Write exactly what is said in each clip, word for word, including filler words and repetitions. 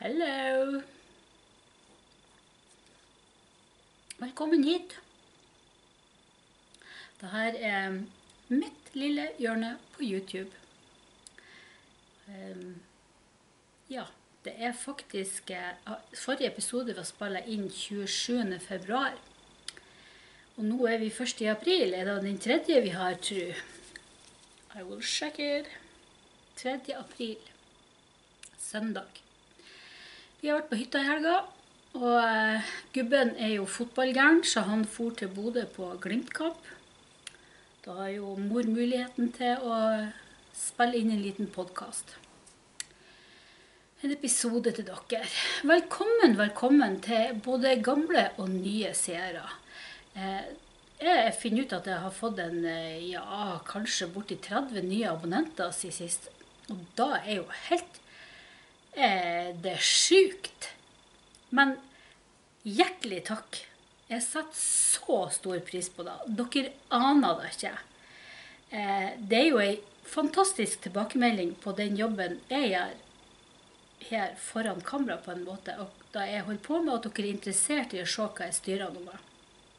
Hello! Velkommen hit. Dette er mitt lille hjørne på YouTube. Um, ja, det er faktisk... Uh, forrige episode var spillet inn tjuesjuende februar. Og nå er vi første april. Er det den tredje vi har, tror? I will check it. tredje april. Søndag. Vi har vært på hytta i helga, og uh, gubben er jo fotballgæren, så han for til Bodø på Glimt-kamp. Da har jo mor muligheten til å spille inn en liten podcast. En episode til dere. Velkommen, velkommen til både gamle og nye seere. Uh, jeg finner ut at jeg har fått en, uh, ja, kanskje borti tretti nye abonnenter siden sist. Og da er jo helt... Det er sykt, men hjertelig takk. Jeg setter så stor pris på det. Dere aner det ikke. Det er jo en fantastisk tilbakemelding på den jobben jeg gjør her foran kamera på en måte, og da jeg holder på med at dere er interessert i å se hva jeg styrer nå med.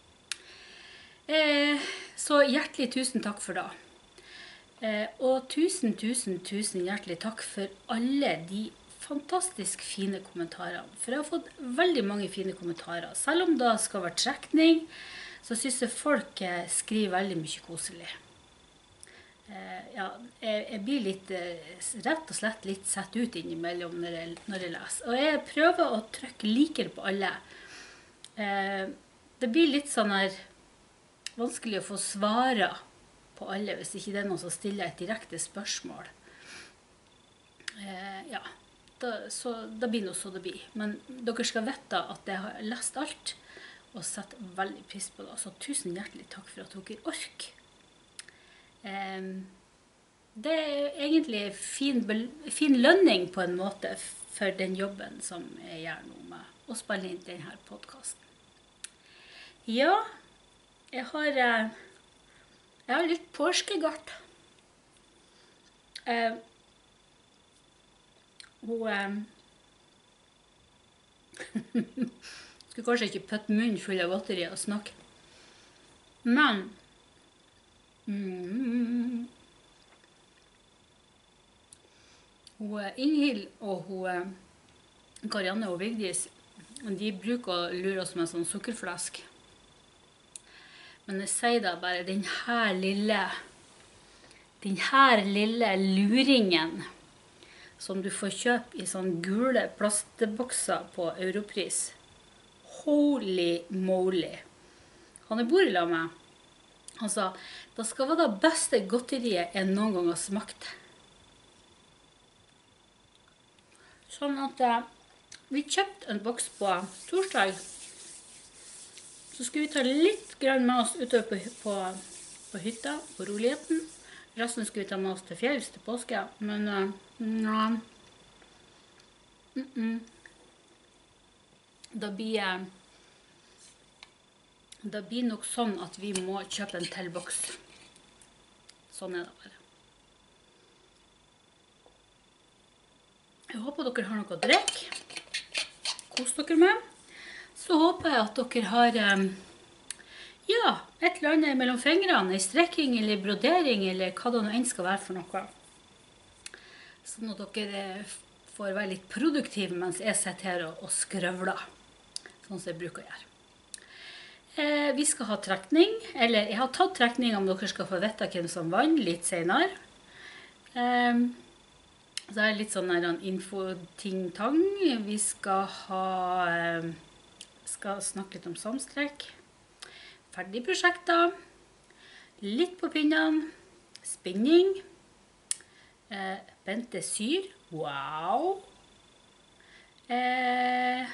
Så hjertelig tusen takk for det. Og tusen, tusen, tusen hjertelig takk for alle de fantastisk fine kommentarer. For jeg har fått veldig mange fine kommentarer. Selv om det skal være trekning, så synes jeg folk skriver veldig mye koselig. Ja, jeg, jeg blir litt, rett og slett litt sett ut innimellom når jeg, når jeg leser. Og jeg prøver å trykke liker på alle. Det blir litt sånn her vanskelig å få svare på alle, hvis ikke det er noen som stiller et direkte spørsmål. Ja. Da, så det blir noe så det blir. Men dere skal vite at jeg har lest alt og setter veldig pris på det. Så tusen hjertelig takk for at dere orker. Um, det er egentlig fin, fin lønning på en måte for den jobben som jeg gjør nå med å spille inn denne podcasten. Ja, jeg har, jeg har litt påskegart. Uh, Hun eh, skulle kanskje ikke putte munnen full av godteri og snakke. Men mm, hun Inghild og hun Karianne og Vigdis, de bruker å lure oss med sånn sukkerflask. Men jeg sier da bare, den her lille, den her lille luringen som du får kjøpe i sånne gule plastbokser på Europris. Holy moly. Han er bor i lag med. Han sa, det skal være det beste godteriet jeg noen gang har smakt. Sånn at eh, vi kjøpte en boks på torsdag. Så skulle vi ta litt grann med oss utover på, på, på hytta, på roligheten. Resten skulle vi ta med oss til fjells til påske, men uh, ja, mm -mm. Da blir uh, da blir nok sånn at vi må kjøpe en til boks. Sånn er det bare. Jeg håper dere har noe å drikke. Kos dere med. Så håper jeg at dere har um, ja, et eller annet mellom fingrene, en strekking eller brodering, eller hva det nå enn skal være for noe. Sånn at dere får være litt produktive mens jeg sitter her og, og skrøvler, sånn som jeg bruker å gjøre. Eh, vi skal ha trekning, eller jeg har tatt trekning om dere skal få vite hvem som vann litt senere. Eh, så er det litt sånn en info-ting-tang. Vi skal ha, eh, skal snakke litt om samstrekk. Ferdige prosjekter, litt på pinnene, spinning, eh, Bente syr, wow, eh,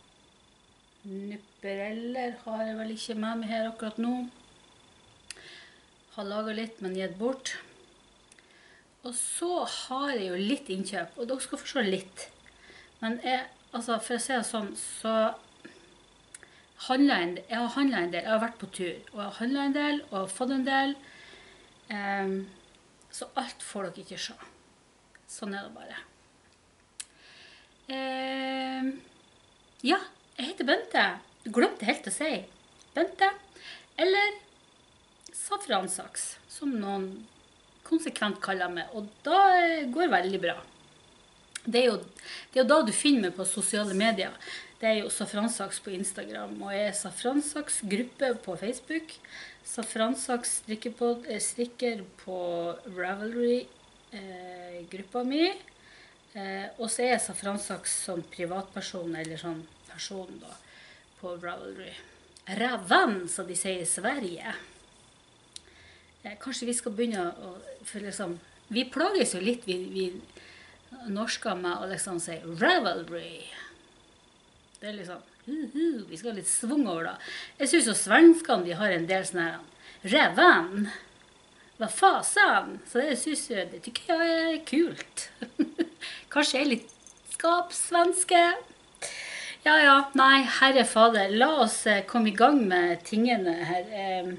nuppereller har jeg vel ikke med meg her akkurat nå, har laget litt, men gitt bort, og så har jeg jo litt innkjøp, og dere skal forstå litt, men jeg, altså for å si det sånn, så handlet, jeg har handlet en del, jeg har vært på tur, og jeg har handlet en del, og fått en del, um, så alt får dere ikke se. Sånn er det bare. Eh, ja, jeg heter Bente. Du glemte helt å si. Bente, eller safransaks, som noen konsekvent kaller meg. Og da går det veldig bra. Det er, jo, det er jo da du finner meg på sosiale medier. Det er jo Safransaks på Instagram, og jeg er Safransaks gruppe på Facebook. Safransaks strikker på, strikker på Ravelry, eh, gruppa mi. Eh, og så er jeg Safransaks som privatperson, eller sånn person da, på Ravelry. Ravan, som de sier i Sverige. Eh, kanskje vi skal begynne å, for liksom, vi plages jo litt, vi, vi norsker med å liksom si Ravelry. Det er liksom, uh, uh, vi skal ha litt svung over da. Jeg synes jo svenskene, de har en del sånne her Revan. Hva fasen? Så det synes jeg, det tykker jeg er kult. Kanskje jeg er litt skapsvenske. Ja, ja, nei, herre fader, la oss eh, komme i gang med tingene her. Eh,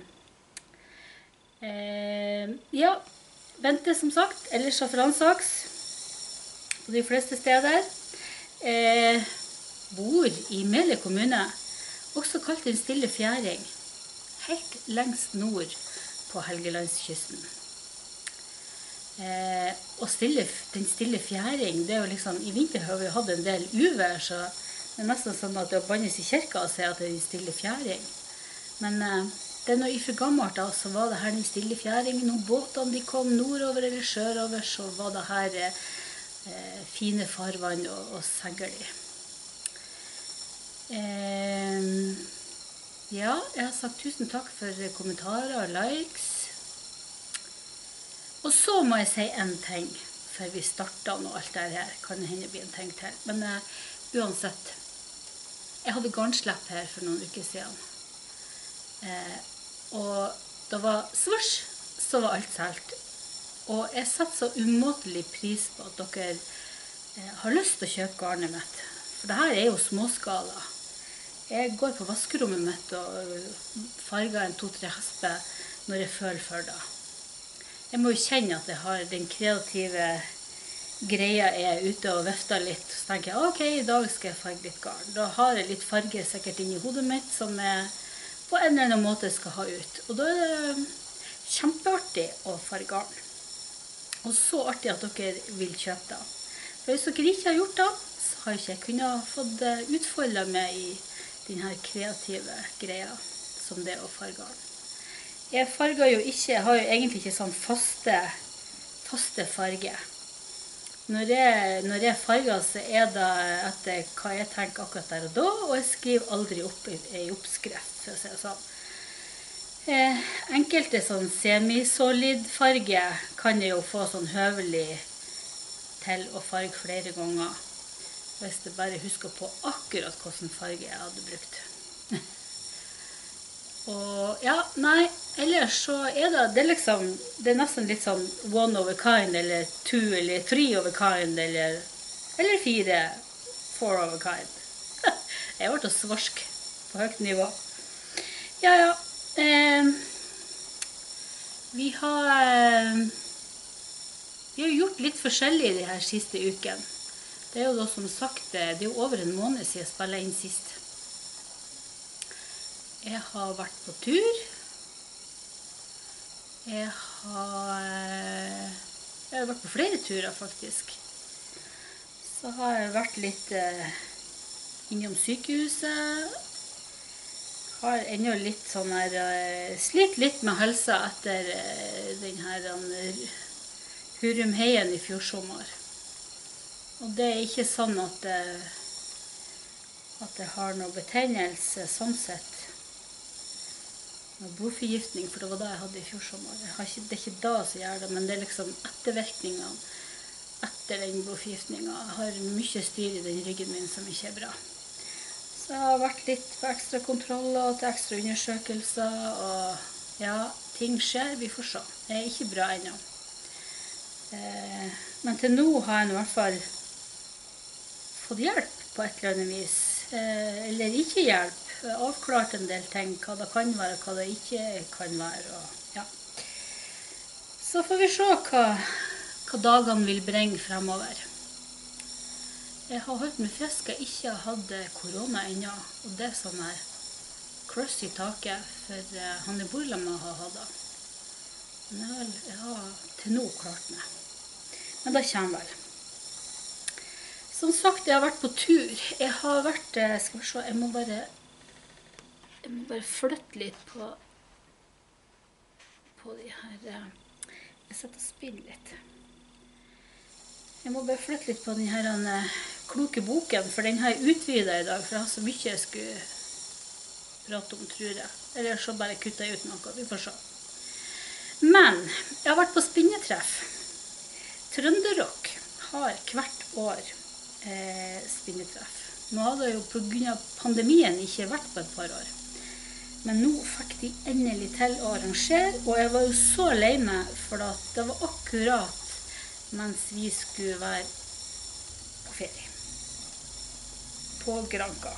eh, ja, Bente som sagt, eller Safransaks på de fleste steder. Eh, bor i Meløy kommune, også kalt den stille fjæring, helt lengst nord på Helgelandskysten. Eh, og stille, den stille fjæring, det er jo liksom, i vinter har vi hatt en del uvær, så det er nesten sånn at det bannes i kirka å si at det er en stille fjæring. Men eh, det er noe ifra gammelt da, så var det her den stille fjæring. Når båtene de kom nordover eller sørover, så var det her eh, fine farvann og, og segl i. Eh, ja, jeg har sagt tusen takk for kommentarer og likes. Og så må jeg si en ting før vi starter og alt det her. Kan det hende bli en ting til. Men eh, uansett, jeg hadde garnslepp her for noen uker siden. Eh, og det var svurs, så var alt selt. Og jeg setter så umåtelig pris på at dere eh, har lyst til å kjøpe garnet mitt. For det her er jo småskala. Jeg går på vaskerommet mitt og farger en to-tre hesper når jeg føler for det. Jeg må jo kjenne at jeg har den kreative greia jeg er ute og vifter litt. Så tenker jeg, ok, i dag skal jeg farge litt garn. Da har jeg litt farge sikkert inn i hodet mitt som jeg på en eller annen måte skal ha ut. Og da er det kjempeartig å farge garn. Og så artig at dere vil kjøpe det. For hvis dere ikke har gjort det, så har jeg ikke kunnet fått utfoldet meg i denne kreative greia som det å farge garn. Jeg farger jo ikke, jeg har jo egentlig ikke sånn faste, faste farge. Når jeg, når jeg farger, så er det etter hva jeg tenker akkurat der og da, og jeg skriver aldri opp i, i oppskrift, for å si det sånn. Eh, enkelte sånn semisolid farge kan jeg jo få sånn høvelig til å farge flere ganger. Hvis jeg bare husker på akkurat hvilken farge jeg hadde brukt. Og ja, nei, ellers så er det, det er liksom, det er nesten litt sånn one of a kind, eller two, eller three of a kind, eller, eller fire, four of a kind. Jeg ble svarsk på høyt nivå. Ja, ja. Eh, vi har, eh, vi har gjort litt forskjellig de her siste uken. Det er jo da som sagt, det er jo over en måned siden jeg spillet inn sist. Jeg har vært på tur. Jeg har, jeg har vært på flere turer faktisk. Så har jeg vært litt eh, innom sykehuset. Har ennå litt sånn her, eh, slitt litt med helsa etter eh, den her eh, Hurumheien i fjor sommer. Og det er ikke sånn at, at jeg har noe betennelse sånn sett. Noe blodforgiftning, for det var det jeg hadde i fjor sommer. Jeg har ikke, det er ikke da som gjør det, men det er liksom ettervirkningene etter den blodforgiftningen. Jeg har mye styr i den ryggen min som ikke er bra. Så jeg har vært litt på ekstra kontroller og til ekstra undersøkelser, og ja, ting skjer, vi får se. Det er ikke bra ennå. Eh, men til nå har jeg i hvert fall fått hjelp på et eller annet vis, eh, eller ikke hjelp, avklart en del ting, hva det kan være, hva det ikke kan være, og ja. Så får vi se hva, hva dagene vil bringe fremover. jeg har holdt med fisk jeg ikke hadde korona ennå, og det er sånn her cross i taket, for uh, han er borlemma har hatt det. Men jeg har, jeg har til nå klart meg. Men det kommer vel. Som sagt, jeg har vært på tur. Jeg har vært, skal vi se, jeg må bare, jeg må bare flytte litt på, på de her, jeg setter og spiller litt. Jeg må bare flytte litt på den her uh, kloke boken, for den har jeg utvidet i dag, for jeg har så mye jeg skulle prate om, tror jeg. Eller så bare kutter jeg ut noe, vi får se. Men, jeg har vært på spinnetreff. Trønderrock har hvert år eh, spinnetreff. Nå hadde jeg jo på grunn av pandemien ikke vært på et par år. Men nå fikk de endelig til å arrangere, og jeg var jo så lei meg, for at det var akkurat mens vi skulle være på ferie. På Granca.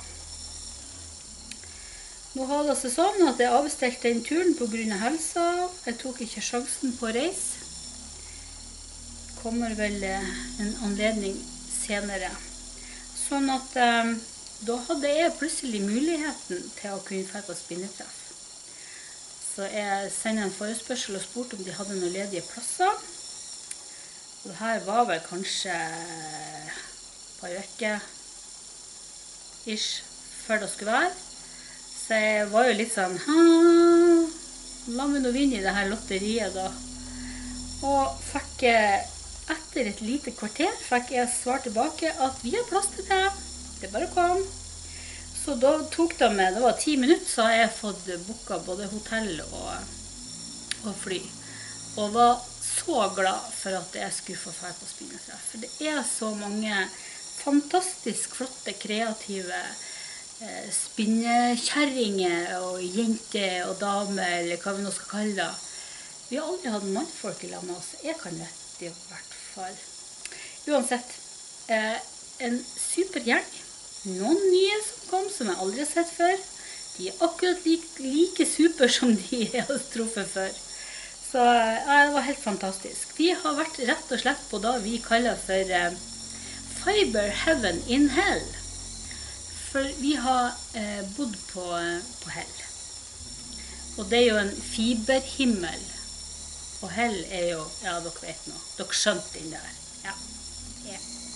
Nå har det seg sånn at jeg avbestilte den turen på grunn av helsa. Jeg tok ikke sjansen på å reise. Kommer vel en anledning senere. Sånn at eh, da hadde jeg plutselig muligheten til å kunne dra på spinnetreff. Så jeg sendte en forespørsel og spurte om de hadde noen ledige plasser. Og det her var vel kanskje et par uker ish før det skulle være. Så jeg var jo litt sånn, la meg nå vinne i det her lotteriet da. Og fikk, etter et lite kvarter, fikk jeg svar tilbake at vi har plass til det. Det bare kom. Så da tok det med, det var ti minutter, så har jeg fått booket både hotell og, og fly. Og var så glad for at jeg skulle få dra på spinnetreff. For det er så mange fantastisk flotte, kreative eh, spinnekjerringer og jenter og damer, eller hva vi nå skal kalle det. Vi har aldri hatt mannfolk i lag med oss. Jeg kan det i hvert fall. Uansett, eh, en super gjeng. Noen nye som kom, som jeg aldri har sett før. De er akkurat like, like super som de jeg har truffet før. Så ja, det var helt fantastisk. Vi har vært rett og slett på det vi kaller for eh, Fiber Heaven in Hell. For vi har eh, bodd på, på Hell. Og det er jo en fiberhimmel. Og Hell er jo, ja, dere vet nå, dere skjønte den der. Ja. Ja.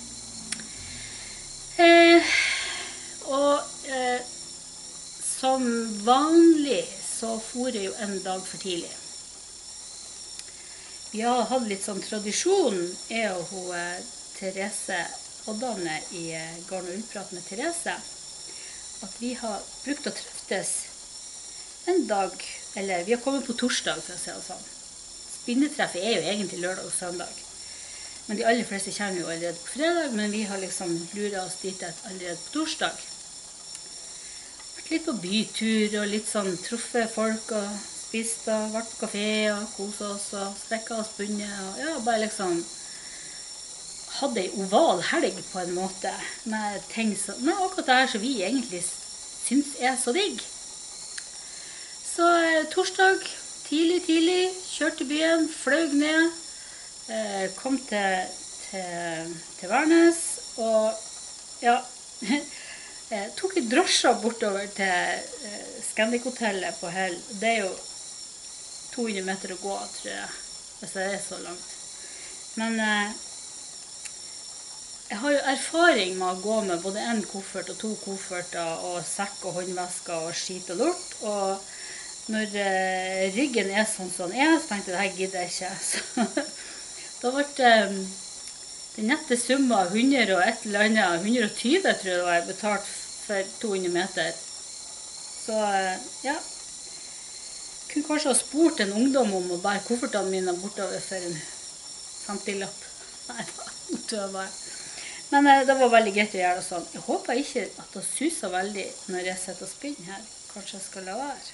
Eh, og eh, som vanlig så for jeg jo en dag for tidlig. Vi har hatt litt sånn tradisjon, jeg og hun, Therese Oddane i Garn og Ullprat med Therese, at vi har brukt å treftes en dag, eller vi har kommet på torsdag for å si det sånn. Spinnetreffet er jo egentlig lørdag og søndag. Men de aller fleste kommer jo allerede på fredag, men vi har liksom luret oss dit allerede på torsdag. Vært litt på bytur og litt sånn truffet folk og spist og vært på kafé og koset oss og strekket og spunnet. Og ja, bare liksom hadde en oval helg på en måte med ting som, med akkurat det her som vi egentlig synes er så digg. Så eh, torsdag, tidlig, tidlig, kjørte byen, fløy ned, eh, kom til, til, til Værnes, og ja, jeg tok litt drosjer bortover til eh, Scandic-hotellet på Hell. Det er jo to hundre meter å gå, tror jeg, hvis det er så langt. Men eh, jeg har jo erfaring med å gå med både en koffert og to kofferter og sekk og håndvesker og skit og lort, og når eh, ryggen er sånn som den er, så tenkte jeg, det her gidder jeg ikke. Så da ble det um, den nette summa hundre og et eller annet, hundre og tyve tror jeg det var betalt for to hundre meter. Så eh, ja, jeg kunne kanskje ha spurt en ungdom om å bære koffertene mine bortover for en femti-lapp. Nei, det tror jeg bare. Men eh, det var veldig greit å gjøre det sånn. Jeg håper ikke at det suser veldig når jeg sitter og spinner her. Kanskje jeg skal la være.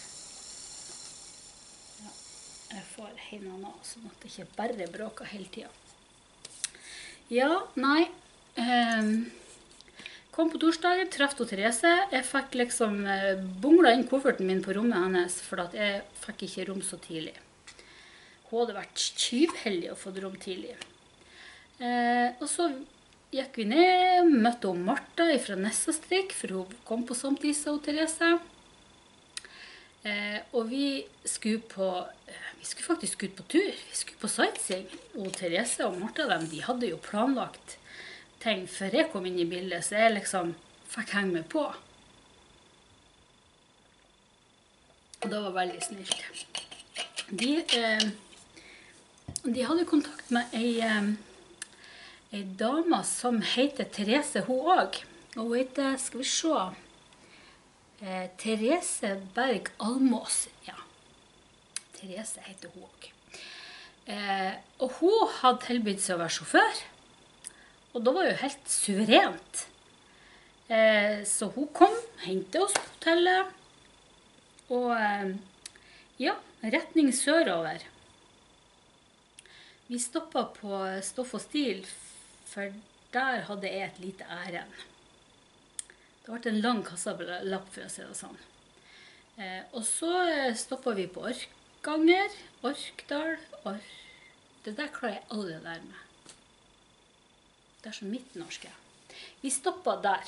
Ja, jeg får heina nå, sånn at det ikke bare bråker hele tiden. Ja, nei. Eh, kom på torsdagen, traff til Therese. Jeg fikk liksom eh, bunglet inn kofferten min på rommet hennes, for at jeg fikk ikke rom så tidlig. Hun hadde vært tyvheldig å få rom tidlig. Eh, og så gikk vi ned, møtte hun Martha fra Nessastrikk, for hun kom på samtidig som Therese. Eh, og vi skulle på, vi skulle faktisk ut på tur, vi skulle på sightseeing. Og Therese og Martha, dem, de hadde jo planlagt ting før jeg kom inn i bildet, så jeg liksom fikk henge meg på. Og det var veldig snilt. De, eh, de hadde kontakt med ei, eh, ei dame som heter Therese, hun også. Og hun heter, skal vi se, eh, Therese Berg Almås. Ja, Therese heter hun også. Eh, og hun hadde tilbydd seg å være sjåfør. Og da var jo helt suverent. Eh, så hun kom, hentet oss på hotellet. Og eh, ja, retning sørover. Vi stoppet på Stoff og Stil, for der hadde jeg et lite ærend. Det ble en lang kassalapp, for å si det sånn. Eh, og så stoppet vi på Orkanger, Orkdal, Ork... Det der klarer jeg aldri å lære meg. Det er så midtnorske. Vi stoppet der.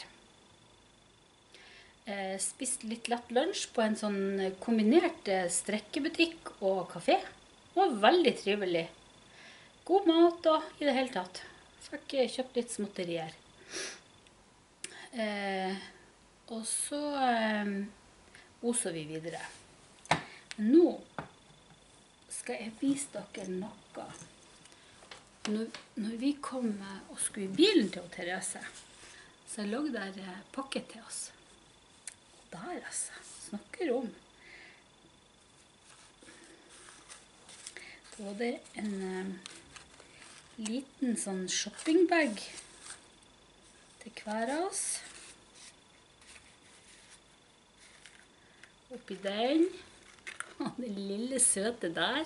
Eh, spiste litt lett lunsj på en sånn kombinert strekkebutikk og kafé. Det var veldig trivelig. God mat og i det hele tatt. Fikk kjøpt litt småtterier. Eh, og så eh, oser vi videre. Men nå skal jeg vise dere noe. Når, når vi kom og skulle i bilen til Therese, så lå der pakket til oss. Der, altså. Snakker om. Da var det en um, liten sånn shoppingbag til hver av oss. Oppi den. Og den lille søte der.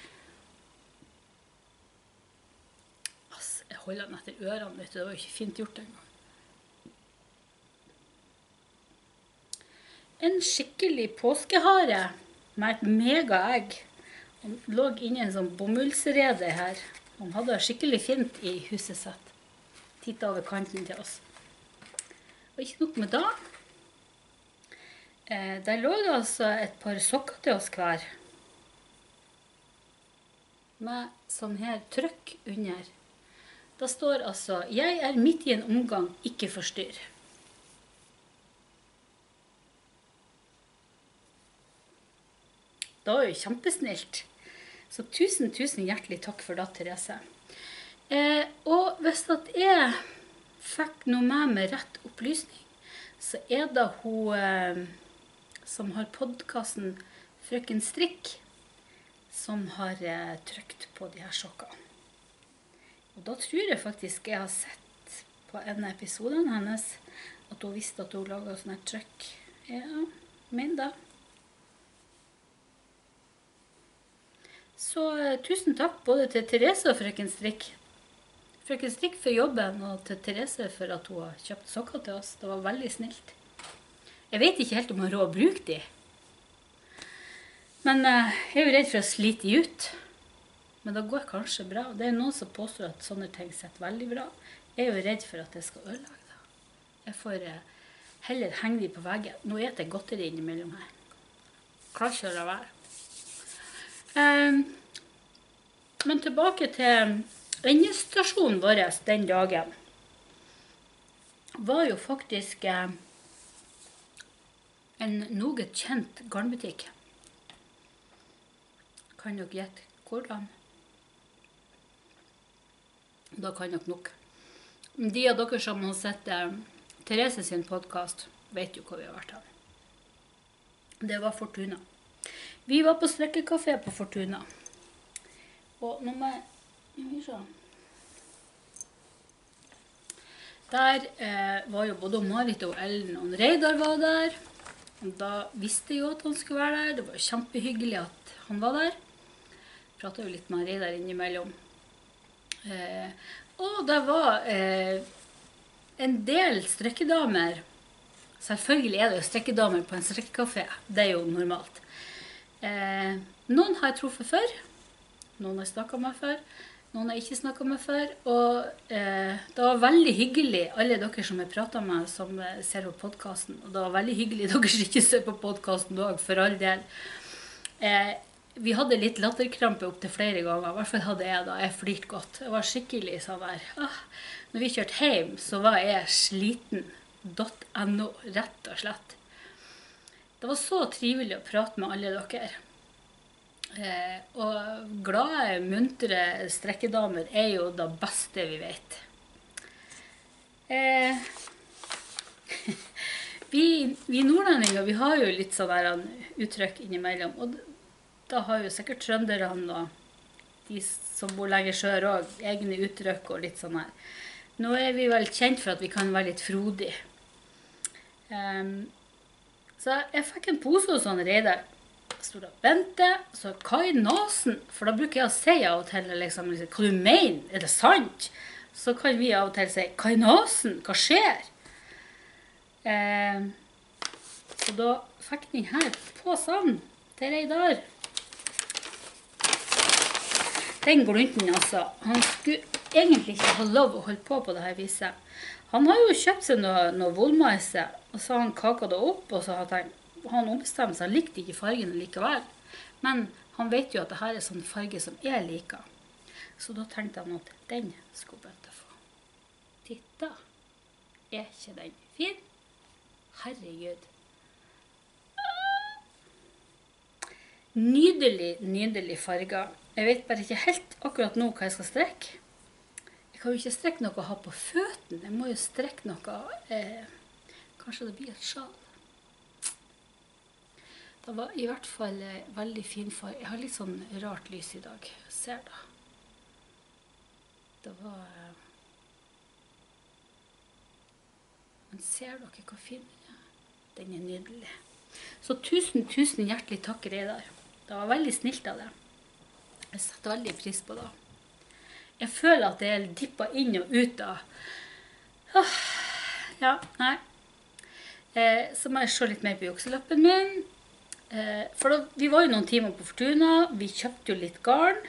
Altså, jeg holder den etter ørene, vet du. Det var jo ikke fint gjort en gang. En skikkelig påskehare med et mega egg. Han lå inne i en sånn bomullsrede her. Han hadde det skikkelig fint i huset sitt. Tittet over kanten til oss. Og ikke nok med det. Eh, der lå det altså et par sokker til oss hver. Med sånn her trykk under. Da står altså, jeg er midt i en omgang, ikke forstyrr. Det var jo kjempesnilt. Så tusen, tusen hjertelig takk for det, Therese. Eh, og hvis at jeg fikk noe med med rett opplysning, så er det hun eh, som har podcasten Frøken Strikk, som har eh, trykt på de her sokkene. Og da tror jeg faktisk jeg har sett på en episode hennes at hun visste at hun laget sånn her trykk. Ja, men da. Så uh, tusen takk både til Therese og Frøken Strikk. Frøken Strikk for jobben, og til Therese for at hun har kjøpt sokker til oss. Det var veldig snilt. Jeg vet ikke helt om jeg har råd å bruke de. Men uh, jeg er jo redd for å slite de ut. Men det går kanskje bra. Det er noen som påstår at sånne ting sitter veldig bra. Jeg er jo redd for at jeg skal ødelegge det. Jeg får uh, heller henge de på veggen. Nå eter jeg godteri innimellom her. Klarer ikke å la være. Um, men tilbake til endestasjonen vår den dagen var jo faktisk eh, en noe kjent garnbutikk. Kan dere gjette hvordan? Da kan dere nok. De av dere som har sett eh, Therese sin podcast vet jo hvor vi har vært her. Det var Fortuna. Vi var på strekkekafé på Fortuna. Og nå må jeg se. Der eh, var jo både Marit og Ellen og Reidar var der. Og da visste jeg jo at han skulle være der. Det var kjempehyggelig at han var der. Pratet jo litt med Reidar innimellom. Eh, og det var eh, en del strekkedamer. Selvfølgelig er det jo strekkedamer på en strekkekafé. Det er jo normalt. Eh, noen har jeg truffet før. Noen har jeg snakket med før. noen jeg ikke snakket med før, og eh, det var veldig hyggelig, alle dere som jeg pratet med, som eh, ser på podcasten, og det var veldig hyggelig dere som ikke ser på podcasten også, for all del. Eh, vi hadde litt latterkrampe opp til flere ganger, i hvert fall hadde jeg da, jeg flirt godt. Jeg var skikkelig sånn der, ah, når vi kjørte hjem, så var jeg sliten, .no, rett og slett. Det var så trivelig å prate med alle dere. Eh, og glade, muntre strekkedamer er jo det beste vi vet. Eh, vi, vi nordlendinger, vi har jo litt sånn der uttrykk innimellom, og da har jo sikkert trønderne og de som bor lenger sør også, egne uttrykk og litt sånn her. Nå er vi vel kjent for at vi kan være litt frodig. Um, så jeg fikk en pose hos sånn Reidar. Stod og vente, så hva i nasen? For da bruker jeg å si av og til, liksom, liksom, hva du mener? Er det sant? Så kan vi av og til si, hva i nasen? Hva skjer? Um, så da fikk den her posen til Reidar. Den glunten altså, han skulle egentlig ikke ha lov å holde på på det her viset. Han har jo kjøpt seg noe, noe volmaise, og så har han kaket det opp, og så har han, han ombestemt seg, han likte ikke fargen likevel. Men han vet jo at det her er sånn farge som jeg liker. Så da tenkte han at den skulle Bente få. Titta, er ikke den fin? Herregud. Nydelig, nydelig farger. Jeg vet bare ikke helt akkurat nå hva jeg skal strekke. Jeg kan jo ikke strekke noe å ha på føttene. Jeg må jo strekke noe, eh, kanskje det blir et sjal. Det var i hvert fall eh, veldig fin farge. Jeg har litt sånn rart lys i dag. Ser da. Det var... Eh, men ser dere hvor fin den er? Den er nydelig. Så tusen, tusen hjertelig takk, Reidar. Det var veldig snilt av det. Jeg setter veldig pris på det. Jeg føler at jeg dipper inn og ut av. Åh, ja, nei. Eh, så må jeg se litt mer på jukselappen min. Eh, for da, vi var jo noen timer på Fortuna. Vi kjøpte jo litt garn.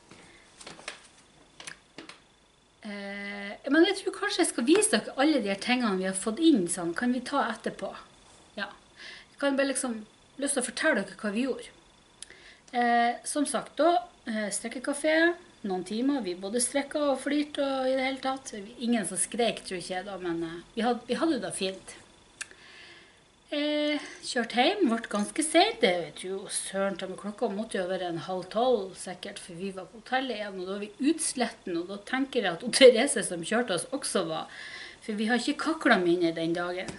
Eh, men jeg tror kanskje jeg skal vise dere alle de her tingene vi har fått inn. Sånn. Kan vi ta etterpå? Ja. Jeg kan bare liksom lyst til å fortelle dere hva vi gjorde. Eh, som sagt da, eh, strekkekafé. Noen timer, vi både strekket og flyrt og i det hele tatt. Ingen som skrek, tror ikke jeg da, men uh, vi, hadde, vi hadde det fint. Eh, kjørt hjem, ble ganske sent. Jeg tror søren til med klokka måtte jo være en halv tolv sikkert, for vi var på hotellet igjen, og da var vi utsletten, og da tenker jeg at Therese som kjørte oss også var, for vi har ikke kaklet mindre den dagen.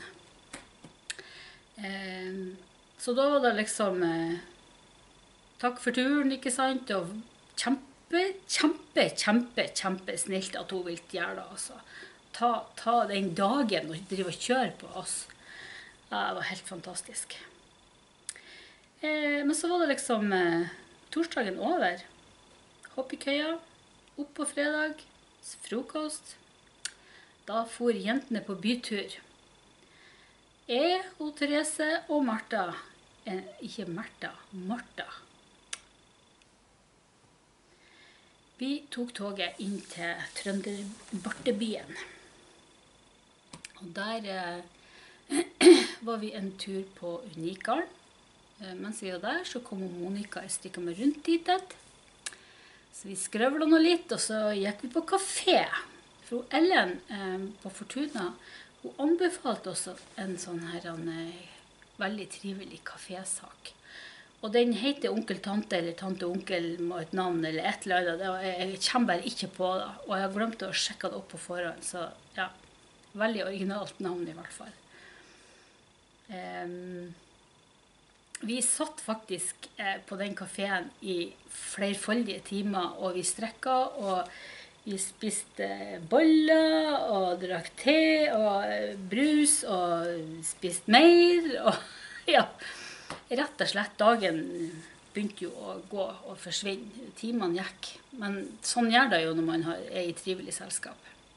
Eh, så da var det liksom eh, takk for turen, ikke sant, og kjempe Kjempe, kjempe, kjempe snilt at hun vil gjøre det, altså. Ta, ta den dagen og drive og kjøre på oss. Ja, det var helt fantastisk. Eh, men så var det liksom eh, torsdagen over. Hopp i køya, opp på fredag, frokost. Da for jentene på bytur. Jeg og Therese og Martha, eh, ikke Martha, Martha. Vi tok toget inn til Trønderbartebyen. Og der eh, var vi en tur på Unikgarn. Eh, mens vi var der, så kom Monika et stykke med rundt dit. Så vi skrøvlet noe litt, og så gikk vi på kafé. For Ellen eh, på Fortuna, hun anbefalte også en sånn her en, eh, veldig trivelig kafésak. Og den heter Onkel Tante, eller Tante Onkel med et navn, eller et eller annet. Jeg, jeg kommer bare ikke på det. Og jeg har glemt å sjekke det opp på forhånd. Så ja, veldig originalt navn i hvert fall. Um, vi satt faktisk eh, på den kaféen i flerfoldige timer, og vi strekket, og vi spiste boller, og drakk te, og brus, og spiste mer, og ja... Rett og slett, dagen begynte jo å gå og forsvinne. Timene gikk. Men sånn gjør det jo når man er i trivelig selskap.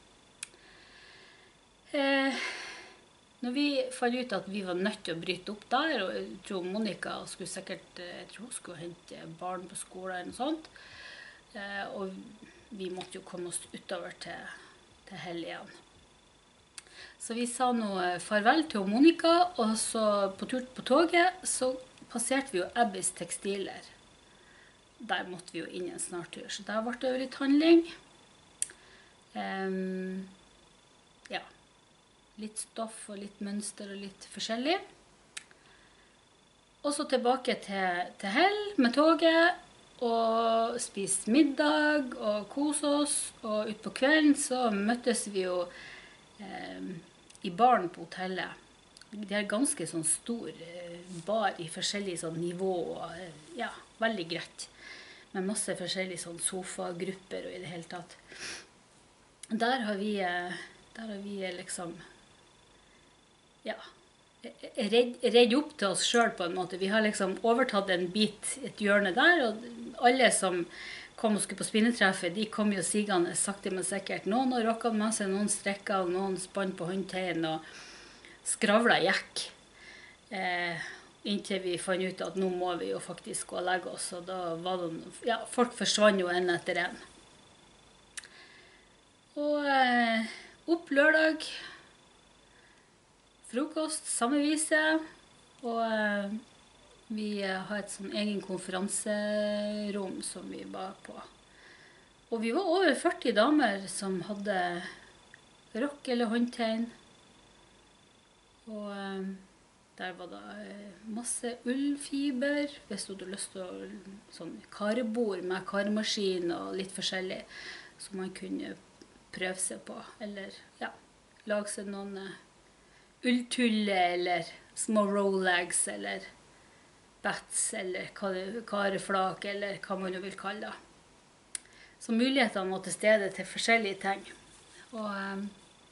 Eh, når vi fant ut at vi var nødt til å bryte opp der, og jeg tror Monika skulle sikkert, jeg tror hun skulle hente barn på skolen eller noe sånt, eh, og vi måtte jo komme oss utover til, til Hell igjen. Så vi sa nå farvel til Monica, og så på tur på toget så passerte vi jo Abbys tekstiler. Der måtte vi jo inn en snartur, så der ble det jo litt handling. Um, ja, litt stoff og litt mønster og litt forskjellig. Og så tilbake til, til Hell med toget, og spise middag og kose oss. Og ut på kvelden så møttes vi jo eh, i baren på hotellet. Det er ganske sånn stor eh, bar i forskjellige sånn nivå, og eh, ja, veldig greit. Med masse forskjellige sånn sofagrupper og i det hele tatt. Der har vi, eh, der har vi liksom, ja, Redd, redd opp til oss selv på en måte. Vi har liksom overtatt en bit, et hjørne der, og alle som kom og skulle på spinnetreffet, de kom jo sigende sakte, men sikkert. Noen har rokket med seg, noen strekker, noen spann på håndtegn og skravlet gikk. Eh, inntil vi fant ut at nå må vi jo faktisk gå og legge oss, og da var det, ja, folk forsvann jo en etter en. Og eh, opp lørdag, frokost, samme vise, og eh, vi har et sånn egen konferanserom som vi var på. Og vi var over førti damer som hadde rock eller håndtegn. Og eh, der var det masse ullfiber, hvis du hadde lyst til å sånn karbord med karmaskin og litt forskjellig, som man kunne prøve seg på, eller ja, lage seg noen ulltulle, eller små Rolex, eller bats, eller kareflak, eller hva man jo vil kalle det. Så mulighetene var til stede til forskjellige ting. Og um,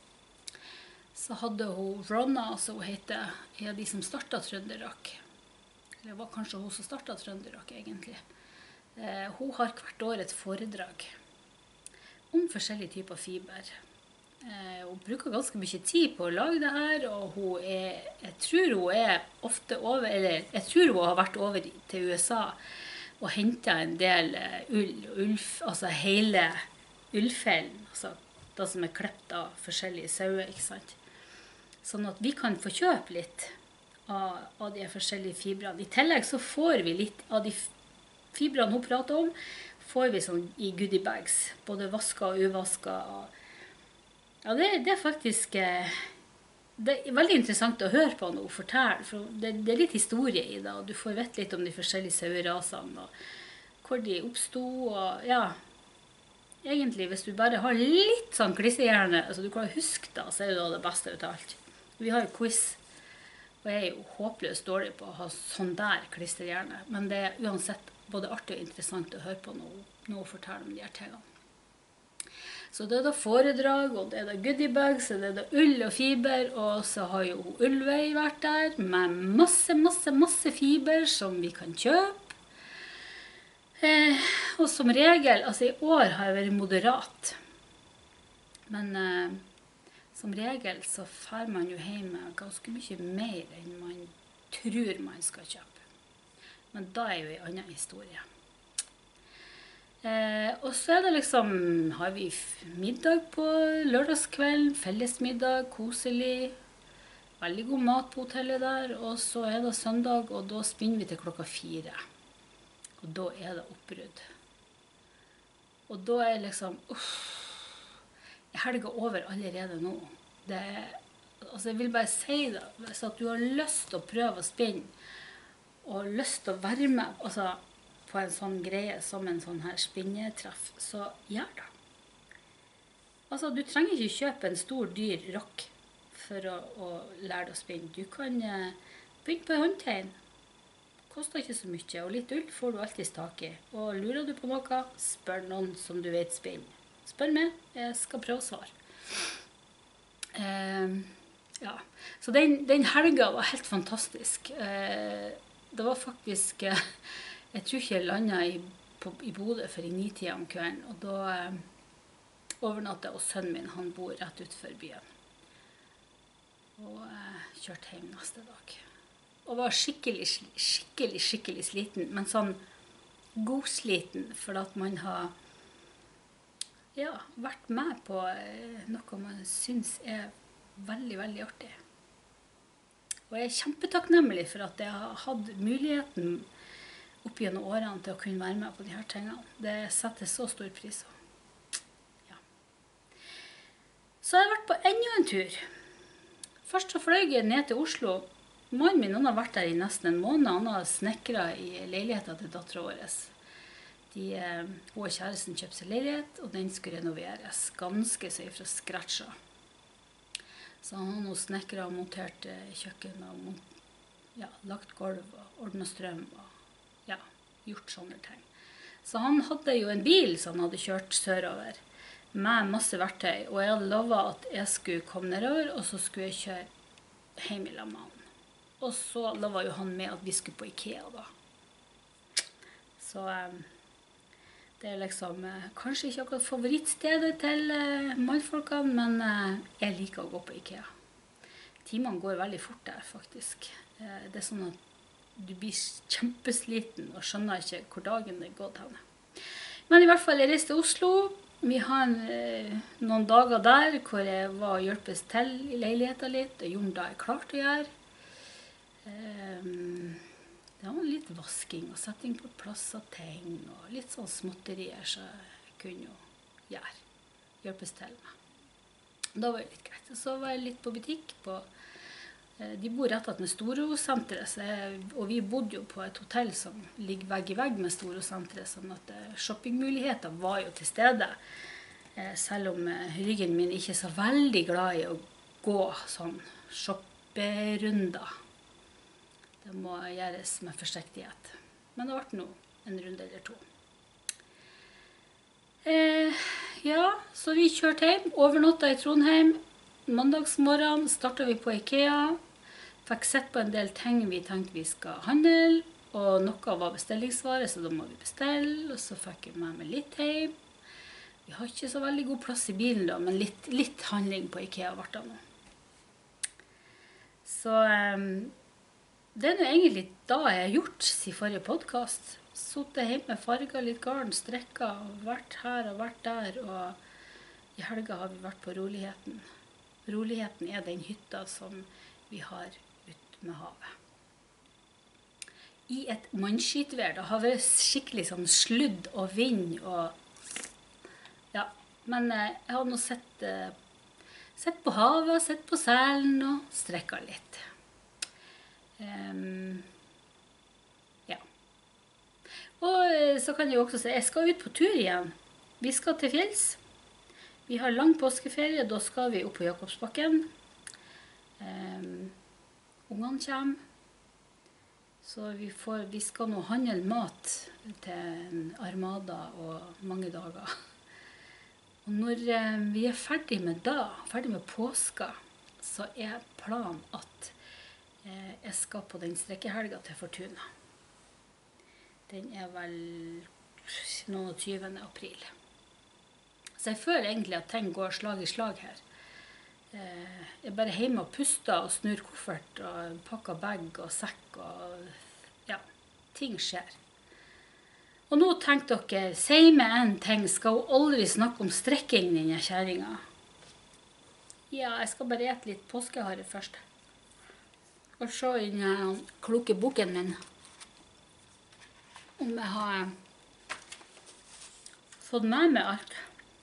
så hadde hun Ronna, altså hun heter, en av de som startet Trønderak. Eller det var kanskje hun som startet Trønderak, egentlig. Eh, hun har hvert år et foredrag om forskjellige typer fiber. Eh, hun bruker ganske mye tid på å lage det her, og hun er, jeg tror hun er ofte over, eller jeg tror hun har vært over til U S A og hentet en del ull, ull altså hele ullfellen, altså det som er klept av forskjellige sauer, ikke sant? Sånn at vi kan få kjøpe litt av, av de forskjellige fibrene. I tillegg så får vi litt av de fibrene hun prater om, får vi sånn i goodie bags, både vaska og uvaska. Og ja, det, det er faktisk det er veldig interessant å høre på når hun forteller, for det, det er litt historie i det, og du får vite litt om de forskjellige sauerasene, og hvor de oppstod, og ja, egentlig hvis du bare har litt sånn klissehjerne, altså du kan huske det, så er det det beste ut av alt. Vi har jo quiz, og jeg er jo håpløst dårlig på å ha sånn der klisserhjerne, men det er uansett både artig og interessant å høre på når, når hun forteller om de her tingene. Så det er da foredrag, og det er da goodiebags, og det er da ull og fiber, og så har jo Ullvei vært der med masse, masse, masse fiber som vi kan kjøpe. Eh, og som regel, altså i år har jeg vært moderat, men eh, som regel så fer man jo hjem med ganske mye mer enn man tror man skal kjøpe. Men da er jo en annen historie. Eh, og så er det liksom, har vi middag på lørdagskvelden, fellesmiddag, koselig, veldig god mat på hotellet der, og så er det søndag, og da spinner vi til klokka fire. Og da er det oppbrudd. Og da er liksom, uff, jeg helger over allerede nå. Det, altså jeg vil bare si det, hvis at du har lyst til å prøve å spinne, og lyst til å være med, altså, på en sånn greie som en sånn her spinnetreff, så gjør det. Altså, du trenger ikke kjøpe en stor, dyr rock for å, å lære deg å spinne. Du kan eh, begynne på en håndtegn. Koster ikke så mye, og litt ull får du alltid tak i. Og lurer du på noe, spør noen som du vet spinner. Spør meg, jeg skal prøve å svare. Eh, ja, så den, den helga var helt fantastisk. Eh, det var faktisk... Eh, Jeg tror ikke jeg landet i, på, i Bodø for i ni-tida om kvelden, og da eh, overnattet jeg hos sønnen min, han bor rett utenfor byen. Og eh, kjørte hjem neste dag. Og var skikkelig, skikkelig, skikkelig sliten, men sånn godsliten, for at man har ja, vært med på eh, noe man synes er veldig, veldig artig. Og jeg er kjempetakknemlig for at jeg har hatt muligheten opp gjennom årene til å kunne være med på de her tingene. Det setter så stor pris på. Ja. Så har jeg vært på enda en tur. Først så fløy jeg ned til Oslo. Mannen min har vært der i nesten en måned. Han har snekret i leiligheten til datteren vår. De, hun og kjæresten kjøpte seg leilighet, og den skulle renoveres ganske seg fra scratcha. Så han har nå snekret og montert kjøkken og ja, lagt gulv og ordnet strøm og ja, gjort sånne ting. Så han hadde jo en bil som han hadde kjørt sørover med masse verktøy, og jeg hadde lovet at jeg skulle komme nedover, og så skulle jeg kjøre hjem i lag med han. Og så lovet jo han med at vi skulle på IKEA da. Så um, det er liksom uh, kanskje ikke akkurat favorittstedet til uh, mannfolkene, men uh, jeg liker å gå på IKEA. Timene går veldig fort der, faktisk. Uh, det er sånn at du blir kjempesliten og skjønner ikke hvor dagen det går til. Men i hvert fall, jeg reiste til Oslo. Vi har en, uh, noen dager der hvor jeg var og hjelpes til i leiligheten litt, og gjorde det jeg klarte å gjøre. Um, det var litt vasking og setting på plass av ting og litt sånn småtterier så jeg kunne jo gjøre, hjelpes til med. Da var det litt greit. Så var jeg litt på butikk på, uh, de bor rett med Storosenteret, og vi bodde jo på et hotell som ligger vegg i vegg med Storosenteret, sånn at uh, shoppingmuligheter var jo til stede, uh, selv om uh, ryggen min ikke er så veldig glad i å gå sånn shopperunder. Det må gjøres med forsiktighet. Men det har vært nå en runde eller to. Eh, ja, så vi kjørte hjem. Overnatta i Trondheim. Mandagsmorgen startet vi på IKEA. Fikk sett på en del ting vi tenkte vi skal handle. Og noe var bestillingsvare, så da må vi bestille. Og så fikk jeg med meg litt hjem. Vi har ikke så veldig god plass i bilen da, men litt, litt handling på IKEA ble det nå. Så... Eh, det er jo egentlig da jeg har gjort sin forrige podcast. Suttet hjemme, farget litt garn, strekket, vært her og vært der, og i helga har vi vært på Roligheten. Roligheten er den hytta som vi har ut med havet. I et mannskytvær, det har vært skikkelig sånn sludd og vind, og ja, men jeg har nå sett, sett på havet, sett på selen og strekket litt. Um, ja. Og så kan jeg jo også si, jeg skal ut på tur igjen. Vi skal til fjells. Vi har lang påskeferie, da skal vi opp på Jakobsbakken. Um, ungene kommer. Så vi, får, vi skal nå handle mat til en armada og mange dager. Og når um, vi er ferdig med da, ferdig med påska, så er planen at jeg skal på den strekkehelga til Fortuna. Den er vel noen og tyvende april. Så jeg føler egentlig at ting går slag i slag her. Jeg er bare hjemme og puster og snur koffert og pakker bag og sekk og ja, ting skjer. Og nå tenkte dere, si meg en ting, skal hun aldri snakke om strekking, denne kjæringa? Ja, jeg skal bare ete litt påskehare først. Og se i den kloke boken min om jeg har fått med meg alt.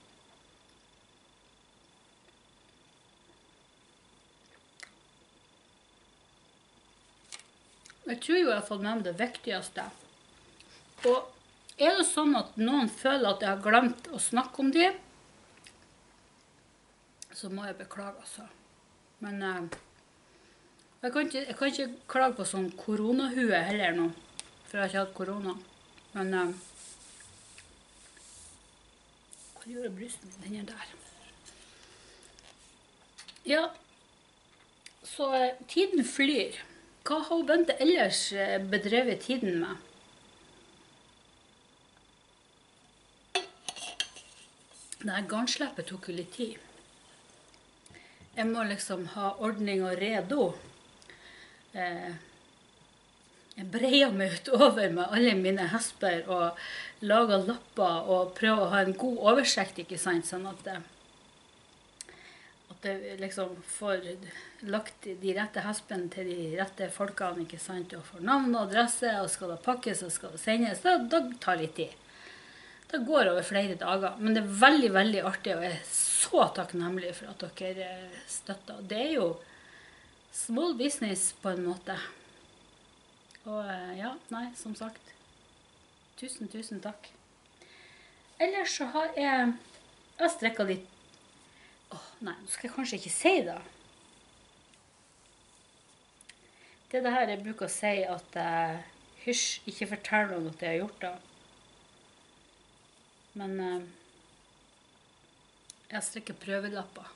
Jeg tror jo jeg har fått med meg det viktigste. Og er det sånn at noen føler at jeg har glemt å snakke om det, så må jeg beklage altså. Men... Jeg kan, ikke, jeg kan ikke klage på sånn koronahue heller nå, for jeg har ikke hatt korona. Men, uh, hva gjør brysten min? Den er der. Ja, så uh, tiden flyr. Hva har Bente ellers uh, bedrevet tiden med? Dette garnsleppet tok jo litt tid. Jeg må liksom ha ordning og redo. Eh, jeg breier meg utover med alle mine hesper og lager lapper og prøver å ha en god oversikt, ikke sant, sånn at det, at det liksom får lagt de rette hespene til de rette folkene, ikke sant, og får navn og adresse, og skal det pakkes og skal det sendes, da, da tar litt tid. Det går over flere dager, men det er veldig, veldig artig, og jeg er så takknemlig for at dere støtter. Det er jo small business på en måte. Og ja, nei, som sagt, tusen, tusen takk. Ellers så har jeg, jeg har strekket litt, åh, nei, nå skal jeg kanskje ikke si det. Det er det her jeg bruker å si at, uh, hysj, ikke fortell noen at jeg har gjort det. Men uh, jeg har strekket prøvelapper.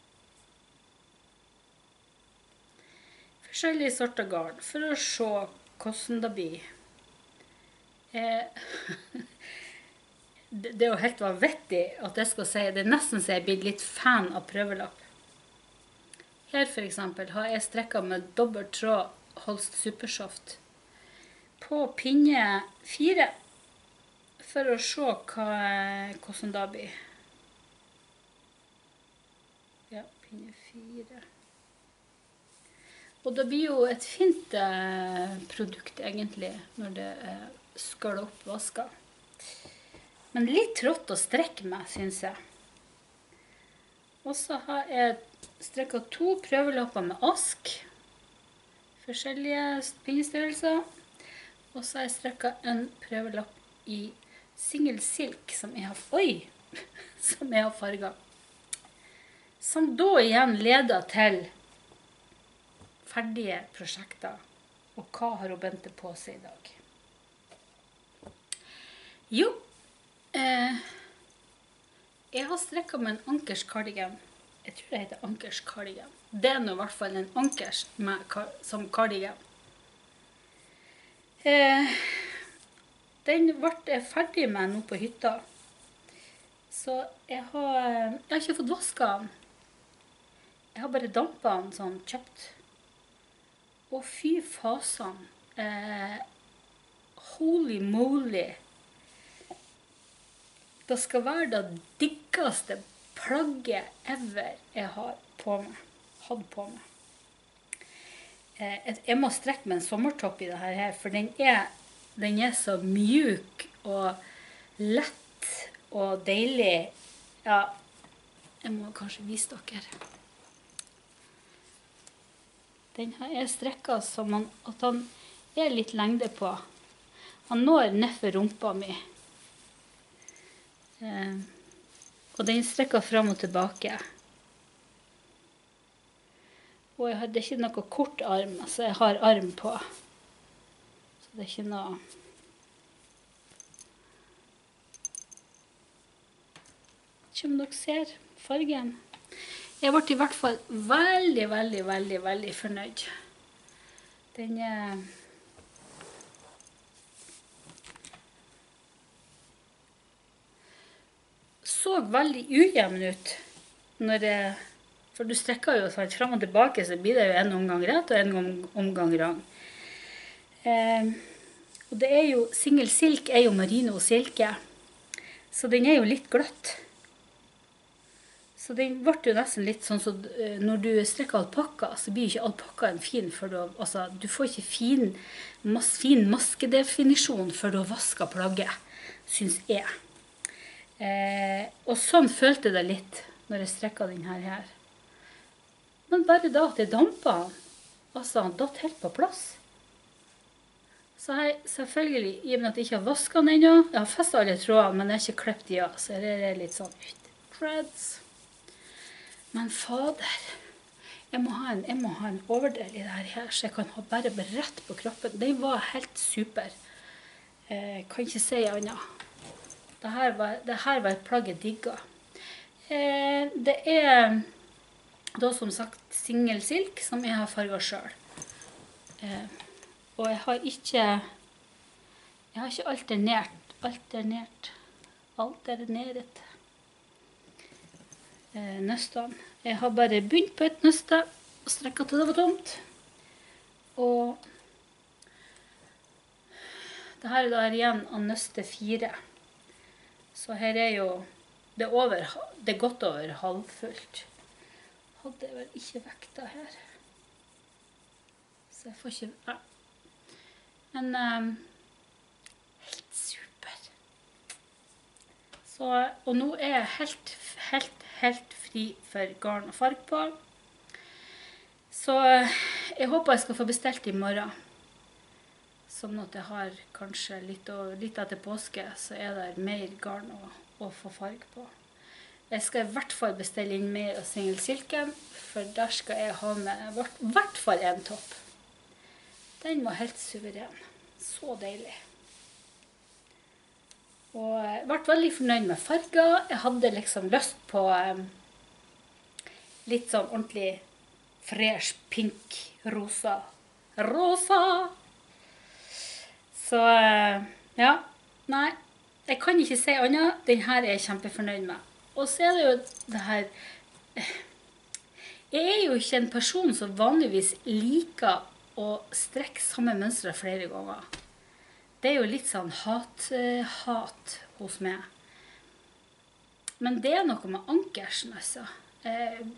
Forskjellige sorter garn, for å se hvordan det blir. Eh, det, det er jo helt vanvittig at jeg skal si, det er nesten så jeg blir litt fan av prøvelapp. Her for eksempel har jeg strekket med dobbelt tråd Holst Supersoft på pinne fire, for å se hva, hvordan det blir. Ja, pinne fire. Og det blir jo et fint eh, produkt egentlig, når det eh, skal opp vasket. Men litt trått å strekke med, synes jeg. Og så har jeg strekket to prøvelapper med ask. Forskjellige pinnestørrelser. Og så har jeg strekket en prøvelapp i single silk, som jeg har, oi, som jeg har farget. Som da igjen leder til ferdige prosjekter, og hva har hun Bente på seg i dag? Jo, eh, jeg har strekket med en ankers cardigan. Jeg tror det heter ankers cardigan. Det er nå i hvert fall en ankers med, som cardigan. Eh, den ble jeg ferdig med nå på hytta. Så jeg har, jeg har ikke fått vasket den. Jeg har bare dampet den sånn kjøpt. Og fy fasan, eh, holy moly, det skal være det diggeste plagget ever jeg har på meg, hatt på meg. Eh, jeg må strekke med en sommertopp i det her, for den er, den er så mjuk og lett og deilig. Ja, jeg må kanskje vise dere. Den her er strekket som han, at han er litt lengde på. Han når ned rumpa mi. Eh, og den strekker frem og tilbake. Og jeg har, det er ikke noe kort arm, så jeg har arm på. Så det er ikke noe... Ikke om dere ser fargen. Jeg ble i hvert fall veldig, veldig, veldig, veldig fornøyd. Den er... så veldig ujevn ut. Når jeg... For du strekker jo sånn frem og tilbake, så blir det jo en omgang rett og en omgang rang. Eh, og det er jo... Single silk er jo merino silke. Så den er jo litt glatt. Så den ble jo nesten litt sånn, så når du strekker alpakka, så blir ikke alpakkaen fin, for du, altså, du får ikke fin, mas, fin maskedefinisjon før du har vasket plagget, synes jeg. Eh, og sånn følte det litt når jeg strekket den her her. Men bare da at jeg dampet, altså han datt helt på plass. Så har jeg selvfølgelig, i og med at jeg ikke har vasket den ennå, jeg har festet alle trådene, men jeg har ikke klippet de av, så det er litt sånn threads. Men fader, jeg må ha en, jeg må ha en overdel i det her, så jeg kan ha bare rett på kroppen. Den var helt super. Jeg kan ikke si annet. Det her var, det her var et plagg jeg digget. Det er da som sagt single silk, som jeg har farget selv. Og jeg har ikke, jeg har ikke alternert, alternert, alterneret. Nøstene. Jeg har bare begynt på et nøste og strekket til det var tomt. Og det her er da igjen av nøste fire. Så her er jo, det er, over, det er godt over halvfullt. Hadde jeg vel ikke vekta her. Så jeg får ikke, ja. Men um, helt super. Så, og nå er jeg helt, helt, helt fri for garn og farg på. Så jeg håper jeg skal få bestilt i morgen. Sånn at jeg har kanskje litt, og, litt etter påske, så er det mer garn å, å få farg på. Jeg skal i hvert fall bestille inn mer av single silken, for der skal jeg ha med i hvert fall en topp. Den var helt suveren. Så deilig. Og jeg ble veldig fornøyd med farger. Jeg hadde liksom lyst på um, litt sånn ordentlig fresh, pink, rosa. Rosa! Så, ja. Nei, jeg kan ikke si annet. Den her er jeg kjempefornøyd med. Og så er det jo det her... Jeg er jo ikke en person som vanligvis liker å strekke samme mønstre flere ganger. Det er jo litt sånn hat, hat hos meg. Men det er noe med ankersen, altså. Jeg...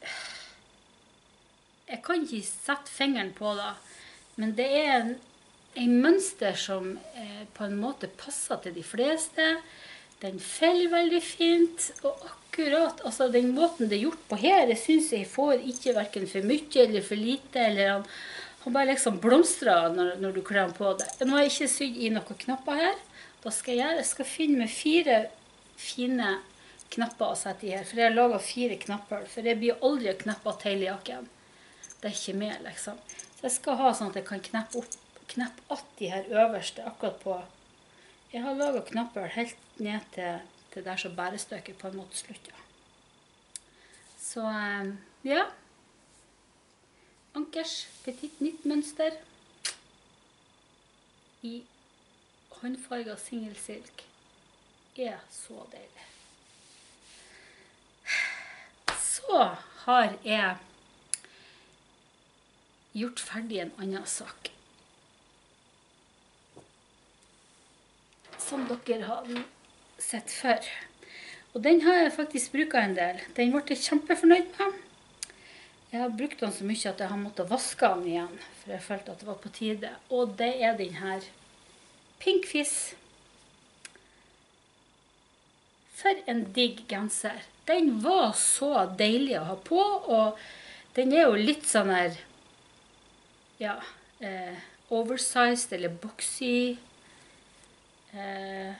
Jeg kan ikke sette fingeren på det, men det er en, en mønster som eh, på en måte passer til de fleste. Den feller veldig fint, og akkurat, altså den måten det er gjort på her, jeg synes jeg får ikke hverken for mye eller for lite, eller han, han bare liksom blomstrer når, når du kler han på det. Nå har jeg ikke sydd i noen knapper her. Da skal jeg gjøre, jeg skal finne med fire fine knapper å sette i her, for jeg har laget fire knapper, for jeg blir aldri å knappe av teilejakken. Det er ikke med, liksom. Så jeg skal ha sånn at jeg kan kneppe opp, kneppe att de her øverste, akkurat på. Jeg har laget knapper helt ned til, til der så bærestøket på en måte slutter. Så, ja. Ankers petit nytt mønster i håndfarget single silk er så deilig. Så har jeg gjort ferdig en annen sak. Som dere har sett før. Og den har jeg faktisk brukt en del. Den ble jeg kjempefornøyd med. Jeg har brukt den så mye at jeg har måttet vaske den igjen, for jeg følte at det var på tide. Og det er den her Pink Fizz. For en digg genser. Den var så deilig å ha på, og den er jo litt sånn her ja, eh, oversized eller boxy. Eh,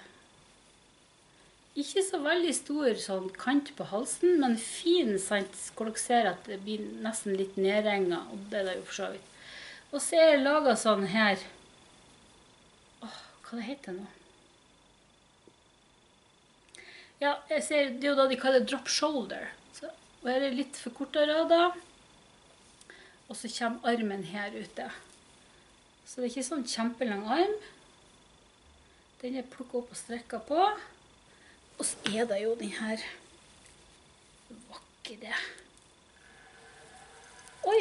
ikke så veldig stor sånn kant på halsen, men fin, sant, hvor dere ser at det blir nesten litt nedrenget, og det er det jo for så vidt. Og så er det laget sånn her, åh, hva det heter nå? Ja, jeg ser, det er jo da de kaller drop shoulder. Så, og her er det litt for kortere da. Og så kommer armen her ute. Så det er ikke sånn kjempelang arm. Den er plukket opp og strekket på. Og så er det jo den her vakre. Oi!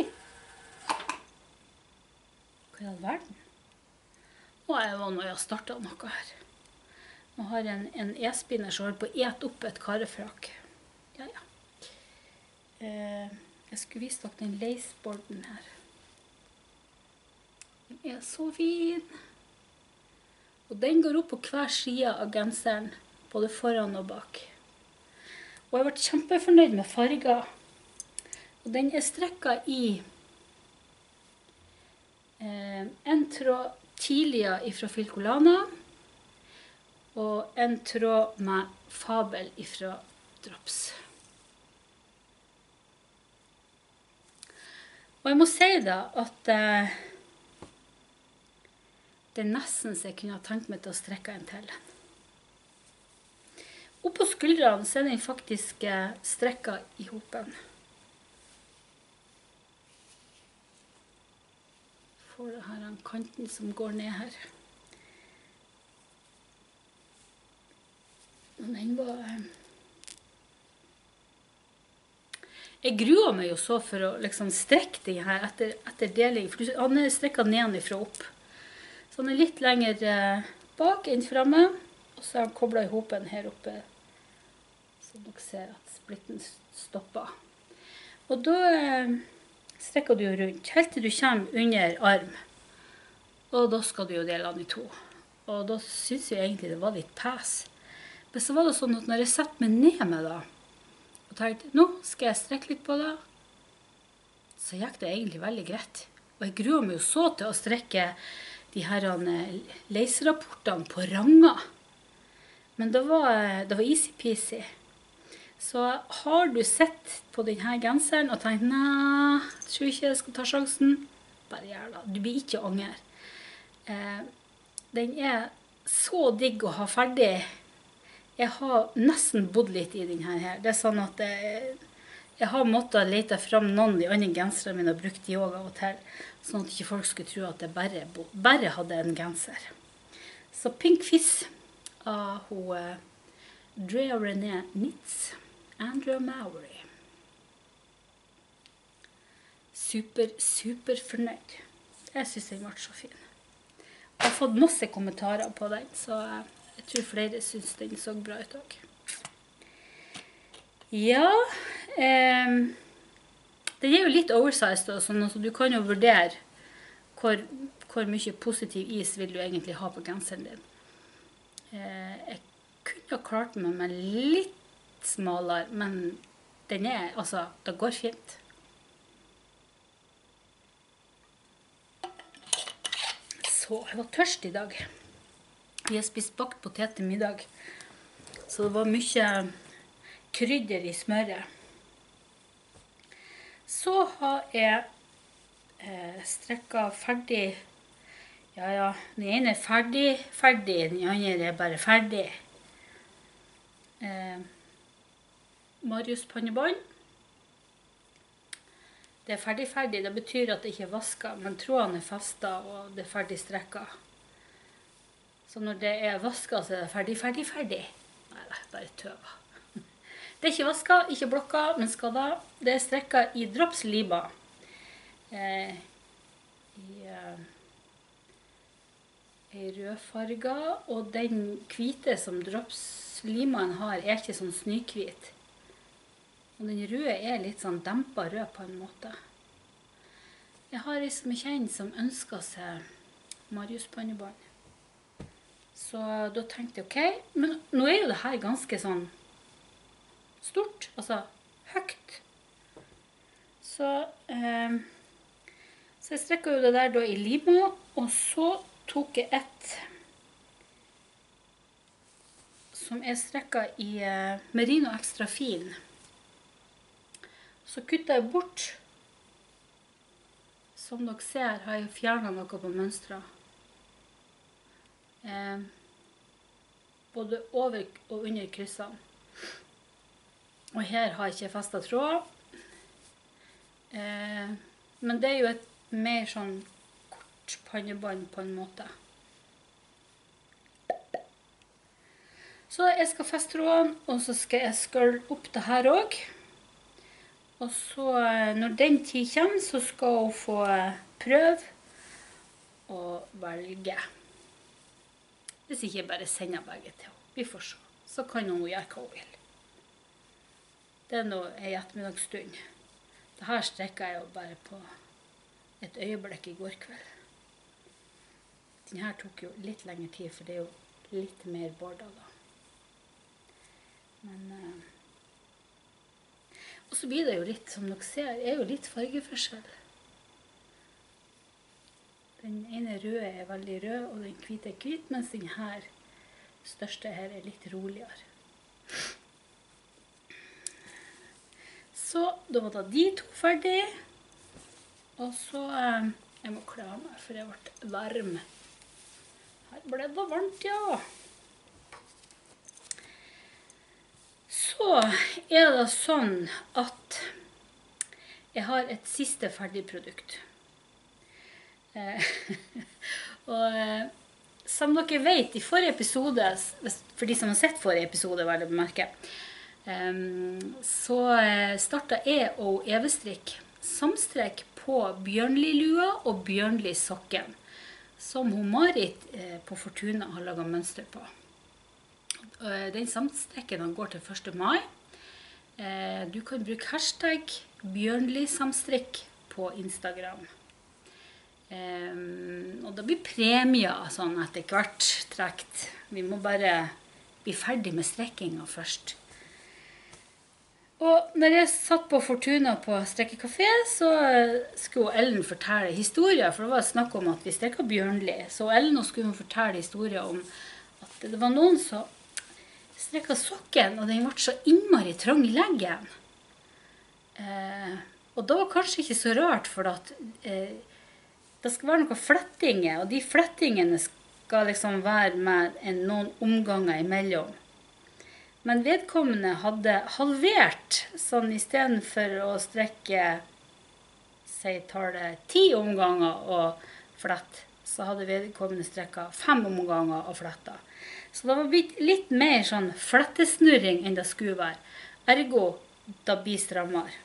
Hva i all verden? Nå er det når jeg har startet noe her. Nå har jeg en, en e-spinner som holder på å ete opp et karefrak. Ja, ja. Eh... Jeg skulle vise dere den laceboarden her. Den er så fin. Og den går opp på hver side av genseren, både foran og bak. Og jeg har vært kjempefornøyd med farger. Og den er strekket i eh, en tråd Tilia fra Filcolana, og en tråd med Fabel fra Drops. Og jeg må si da at eh, det er nesten så jeg kunne ha tenkt meg til å strekke en til. Oppå skuldrene så er den faktisk eh, strekket i hopen. Får det her en kanten som går ned her. Og den var... Eh, Jeg gruer meg jo så for å liksom strekke den her etter, etter deling, for han er strekket nedenfra opp. Så han er litt lenger, bak, inn fremme, og så har han koblet i hopen her oppe, så dere ser at splitten stopper. Og da eh, strekker du jo rundt, helt til du kommer under arm, og da skal du jo dele den i to. Og da synes jeg egentlig det var litt pæs. Men så var det sånn at når jeg satt meg ned med det, og tenkte, nå skal jeg strekke litt på det, så gikk det egentlig veldig greit. Og jeg gruer meg jo så til å strekke de her leserapportene på ranger. Men det var, det var easy-peasy. Så har du sett på denne genseren og tenkt, nei, jeg tror ikke jeg skal ta sjansen, bare gjør det. Du blir ikke anger. Eh, den er så digg å ha ferdig. Jeg har nesten bodd litt i denne her. Det er sånn at jeg, jeg har måttet lete frem noen i andre gensere mine og brukt de også av og til, sånn at ikke folk skulle tro at jeg bare, bare hadde en genser. Så Pink Fizz av hun Drea Renee Knits, Andrea Mowry. Super, super fornøyd. Jeg synes den var så fin. Jeg har fått masse kommentarer på den, så jeg tror flere synes den så bra ut også. Ja, eh, den er jo litt oversized og sånn, så du kan jo vurdere hvor, hvor mye positiv is vil du egentlig ha på genseren din. Eh, jeg kunne ha klart meg med litt smalere, men den er, altså, det går fint. Så, jeg var tørst i dag. Vi har spist bakt potet til middag, så det var mye krydder i smøret. Så har jeg eh, strekket ferdig. Ja, ja, den ene er ferdig, ferdig, den andre er bare ferdig. Eh, Marius pannebånd. Det er ferdig, ferdig. Det betyr at det ikke er vasket, men trådene er festet og det er ferdig strekket. Så når det er vasket, så er det ferdig, ferdig, ferdig. Nei, det er bare tøva. Det er ikke vasket, ikke blokket, men skadet. Det er strekket i dropsliba. Eh, I eh, i rødfarga, og den hvite som dropslimaen har er ikke sånn snykvit. Og den røde er litt sånn dempet rød på en måte. Jeg har en som jeg kjenner som ønsker seg Marius pannebånd. Så da tenkte jeg, ok, men nå er jo det her ganske sånn stort, altså høyt. Så, eh, så jeg strekket jo det der da i lima, og så tok jeg et som jeg strekket i eh, Merino Extra Fin. Så kuttet jeg bort. Som dere ser har jeg fjernet noe på mønstret. Eh, både over og under kryssene. Og her har jeg ikke festet tråd. Eh, men det er jo et mer sånn kort pannebånd på en måte. Så jeg skal feste tråden, og så skal jeg skølle opp det her også. Og så når den tid kommer, så skal hun få prøve og velge. Hvis ikke jeg bare sender begge til henne. Vi får se. Så kan hun gjøre hva hun vil. Det er nå en ettermiddagsstund. Dette strekket jeg jo bare på et øyeblikk i går kveld. Denne tok jo litt lengre tid, for det er jo litt mer borda da. Men... Uh, og så blir det jo litt, som dere ser, er jo litt fargeforskjell. Den ene røde er veldig rød, og den hvite er hvit, mens den her, største her, er litt roligere. Så da var da de to ferdig. Og så, eh, jeg må kle av meg, for jeg ble varm. Her ble det varmt, ja. Så er det sånn at jeg har et siste ferdig produkt. Eh, og eh, som dere vet, i forrige episode, for de som har sett forrige episode, var det bemerket, eh, så startet jeg og Evestrikk samstrekk på Bjørnli-lua og Bjørnli-sokken. som hun Marit eh, på Fortuna har laget mønster på. Eh, den samstrikken går til første mai. Eh, du kan bruke hashtag bjørnlisamstrikk på Instagram. Um, og det blir premier sånn etter hvert trekt. Vi må bare bli ferdig med strekkinga først. Og når jeg satt på Fortuna på strekkekafé, så skulle Ellen fortelle historier, for det var snakk om at vi strekket Bjørnli. Så Ellen skulle hun fortelle historier om at det var noen som strekket sokken, og den ble så innmari trang i leggen. Uh, og det var kanskje ikke så rart, for at uh, det skal være noen flettinger, og de flettingene skal liksom være med noen omganger imellom. Men vedkommende hadde halvert, sånn i stedet for å strekke, si tallet, ti omganger og flett, så hadde vedkommende strekket fem omganger og fletta. Så det var blitt litt mer sånn flettesnurring enn det skulle være. Ergo, da blir strammere.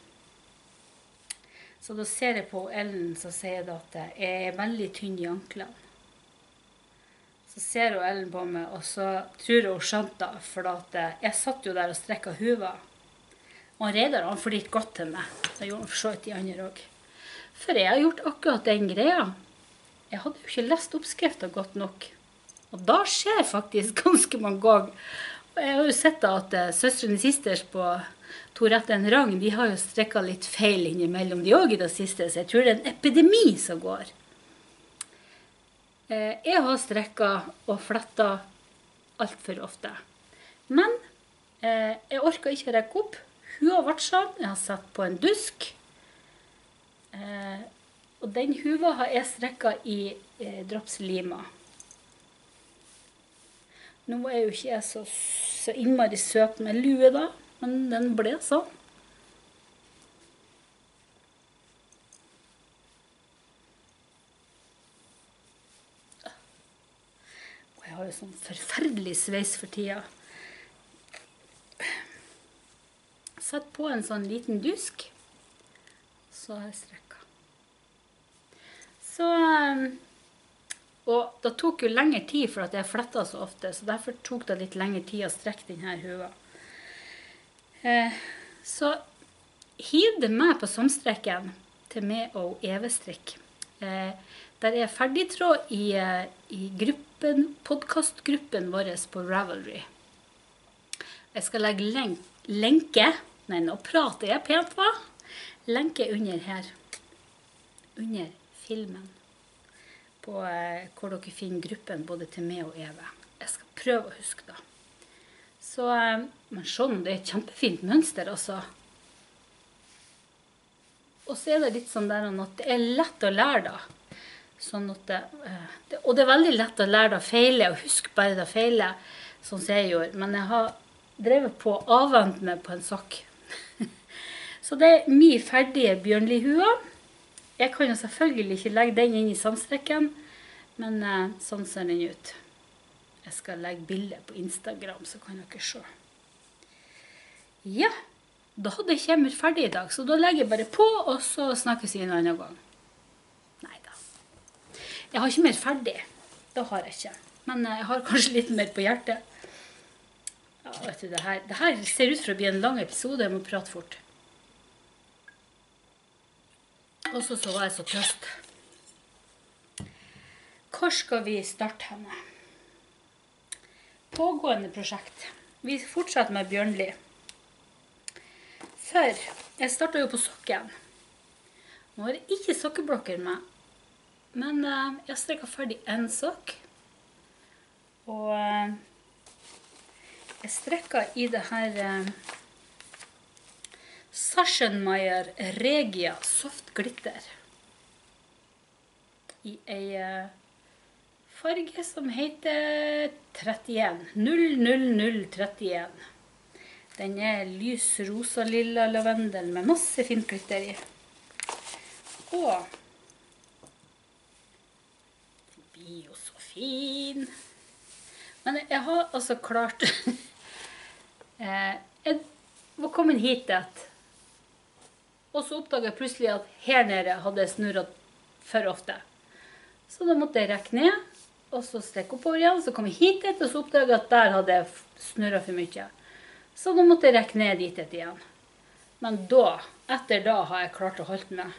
Så da ser jeg på Ellen, så sier jeg at jeg er veldig tynn i anklene. Så ser hun Ellen på meg, og så tror hun skjønte det, for at jeg satt jo der og strekket huva. Og han Reidar, han får litt godt til meg. Det gjorde han for så vidt de andre også. For jeg har gjort akkurat den greia. Jeg hadde jo ikke lest oppskriften godt nok. Og da skjer faktisk ganske mange ganger. Og jeg har jo sett at søstrene sisters på To rette en rang, de har jo strekket litt feil innimellom de også i det siste, så jeg tror det er en epidemi som går. Jeg har strekket og flettet alt for ofte. Men jeg orker ikke rekke opp. Hua ble sånn, jeg har satt på en dusk. Og den hua har jeg strekket i drops lima. Nå er jo ikke jeg så, så innmari søt med lue da. Men den ble sånn. Og jeg har jo sånn forferdelig sveis for tida. Satt på en sånn liten dusk. Så har jeg strekket. Så, og det tok jo lengre tid for at jeg flettet så ofte, så derfor tok det litt lengre tid å strekke denne hua. Så hiv det med på samstrekken til meg og Evestrikk. Der er ferdigtråd i, i gruppen, podcastgruppen vår på Ravelry. Jeg skal legge len lenke, nei nå prater jeg pent hva? Lenke under her, under filmen, på hvor dere finner gruppen både til meg og Eve. Jeg skal prøve å huske det. Så, men sånn, det er et kjempefint mønster også. Og så er det litt sånn der at det er lett å lære da. Sånn at det, det, og det er veldig lett å lære da feile, og husk bare da feile, sånn som jeg gjorde. Men jeg har drevet på å avvente meg på en sokk. Så det er mye ferdige bjørnlihua. Jeg kan jo selvfølgelig ikke legge den inn i samstrekken, men sånn ser den ut. Jeg skal legge bilder på Instagram, så kan dere se. Ja, da hadde jeg kjemmer ferdig i dag, så da legger jeg bare på, og så snakkes vi en annen gang. Neida. Jeg har ikke mer ferdig. Det har jeg ikke. Men jeg har kanskje litt mer på hjertet. Ja, vet du, det her, det her ser ut for å bli en lang episode, jeg må prate fort. Og så så var jeg så tøst. Hvor skal vi starte henne? Pågående prosjekt. Vi fortsetter med Bjørnli. For jeg startet jo på sokken. Nå har jeg ikke sokkeblokker med, men uh, jeg strekket ferdig en sokk. Og uh, jeg strekket i det her uh, Sachsenmeier Regia Soft Glitter. I ei uh, farge som heter trettien. null null null trettien. Den er lys rosa lilla lavendel med masse fint glitter i. Og den blir jo så fin. Men jeg har altså klart jeg var kommet hit et. Og så oppdaget jeg plutselig at her nede hadde jeg snurret for ofte. Så da måtte jeg rekke ned, og så strekke oppover igjen. Så kom jeg hit etter, og så oppdaget jeg at der hadde jeg snurret for mye. Så da måtte jeg rekke ned dit etter igjen. Men da, etter da, har jeg klart å holde meg.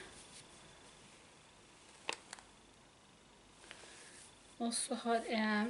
Og så har jeg...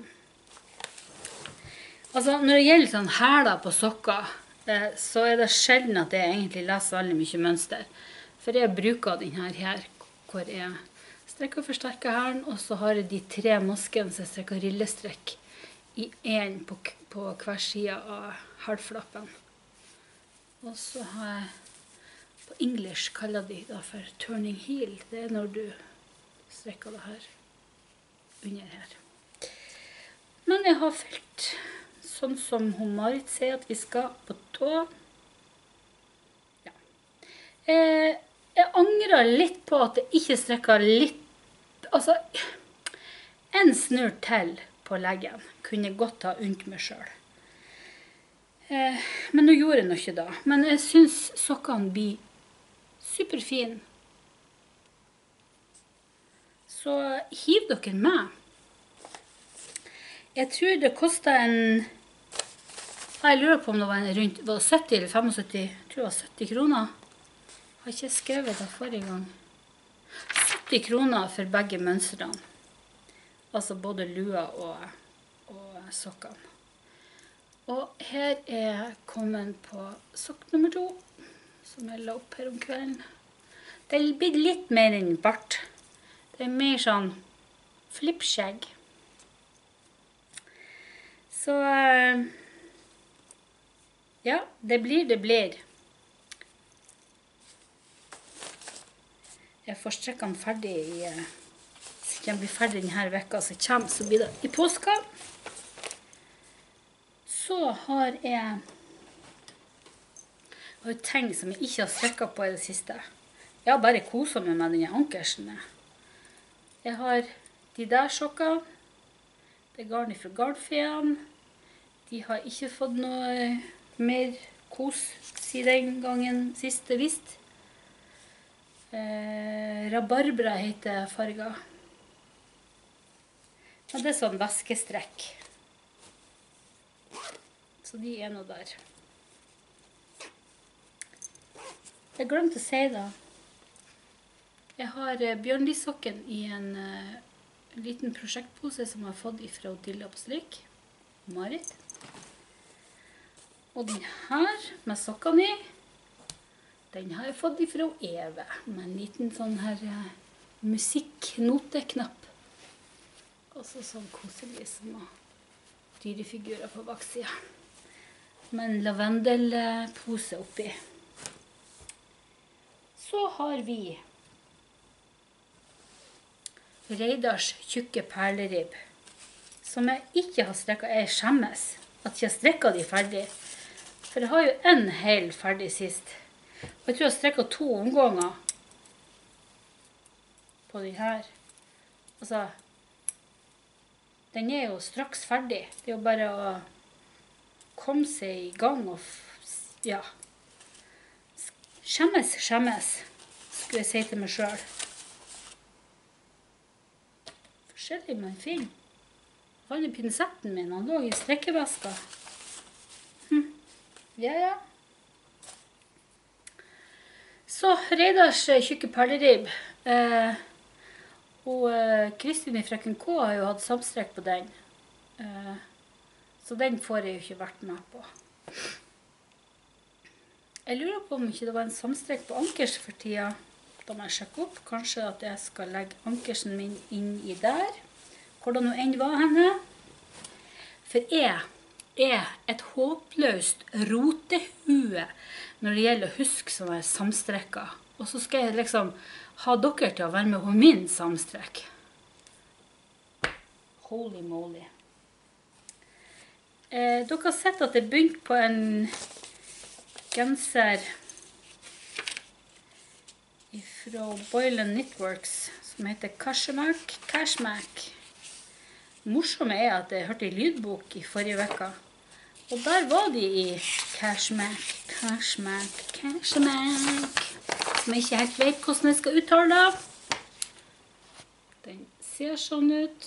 Altså, når det gjelder sånn hæler på sokker, så er det sjelden at jeg egentlig leser veldig mye mønster. For jeg bruker denne her, hvor jeg strekker og forsterker hælen, og så har jeg de tre maskene som jeg strekker rillestrekk i en på, på hver side av hælflappen. Og så har jeg, på engelsk kaller de det for turning heel. Det er når du strekker det her under her. Men jeg har felt sånn som hun Marit sier at vi skal på tå. Ja. Eh, jeg angrer litt på at jeg ikke strekker litt, altså en snurr til på leggen kunne jeg godt ha unnt meg selv. Eh, men nå gjorde jeg nok ikke det. Men jeg synes sokkene blir superfine. Så hiv dere med. Jeg tror det kostet en... Jeg lurer på om det var en rundt var det sytti eller syttifem. Jeg tror det var sytti kroner. Jeg har ikke skrevet det forrige gang. sytti kroner for begge mønstrene. Altså både lua og, og sokkene. Og her er jeg kommet på sokk nummer to, som jeg la opp her om kvelden. Det blir litt mer enn bart. Det er mer sånn flippskjegg. Så ja, det blir, det blir. Jeg får strekket den ferdig i, så jeg blir ferdig denne vekka, så jeg kommer, så blir det i påska. Så har jeg, har ting som jeg ikke har strekket på i det siste. Jeg har bare koset meg med denne ankersen. Jeg har de der sokker. Det er garn fra Garnfeen. De har ikke fått noe mer kos siden den gangen siste visst. Eh, rabarbra heter farga. Og det er sånn væskestrekk. Så de er nå der. Jeg glemte å si det. Jeg har bjørnlissokken i en uh, liten prosjektpose som jeg har fått fra Dilla på strikk. Marit. Og den her med sokkene i, den har jeg fått fra Eve. Med en liten sånn her uh, musikknoteknapp. Og så sånn koselig som dyrefigurer på baksiden. Med en lavendelpose oppi. Så har vi Reidars tjukke perleribb, som jeg ikke har strekket. Jeg skjemmes at jeg har strekket de ferdig. For jeg har jo en hel ferdig sist. Og jeg tror jeg har strekket to omganger på de her. Altså, den er jo straks ferdig. Det er jo bare å komme seg i gang og, ja, skjemmes, skjemmes, skulle jeg si til meg selv. Forskjellig med en film. Jeg fant pinsetten min, han lå i strekkeveska. Hm. Ja, ja. Så, Reidars tjukke perleribb. Eh, og eh, Kristin i Frøken K har jo hatt samstrekk på den. Eh, så den får jeg jo ikke vært med på. Jeg lurer på om ikke det var en samstrekk på ankers for tida. Da må jeg sjekke opp. Kanskje at jeg skal legge ankersen min inn i der. Hvordan nå enn var henne. For jeg er et håpløst rotehue når det gjelder å huske sånne samstrekker. Og så skal jeg liksom ha dere til å være med på min samstrekk. Holy moly. Eh, dere har sett at jeg begynte på en genser fra Boylan Knitworks som heter Cashmack. Cashmack. Morsomme er at jeg hørte i lydbok i forrige vekka. Og der var de i Cashmack, Cashmack, Cashmack. Som jeg ikke helt vet hvordan jeg skal uttale det. Den Ser sånn ut.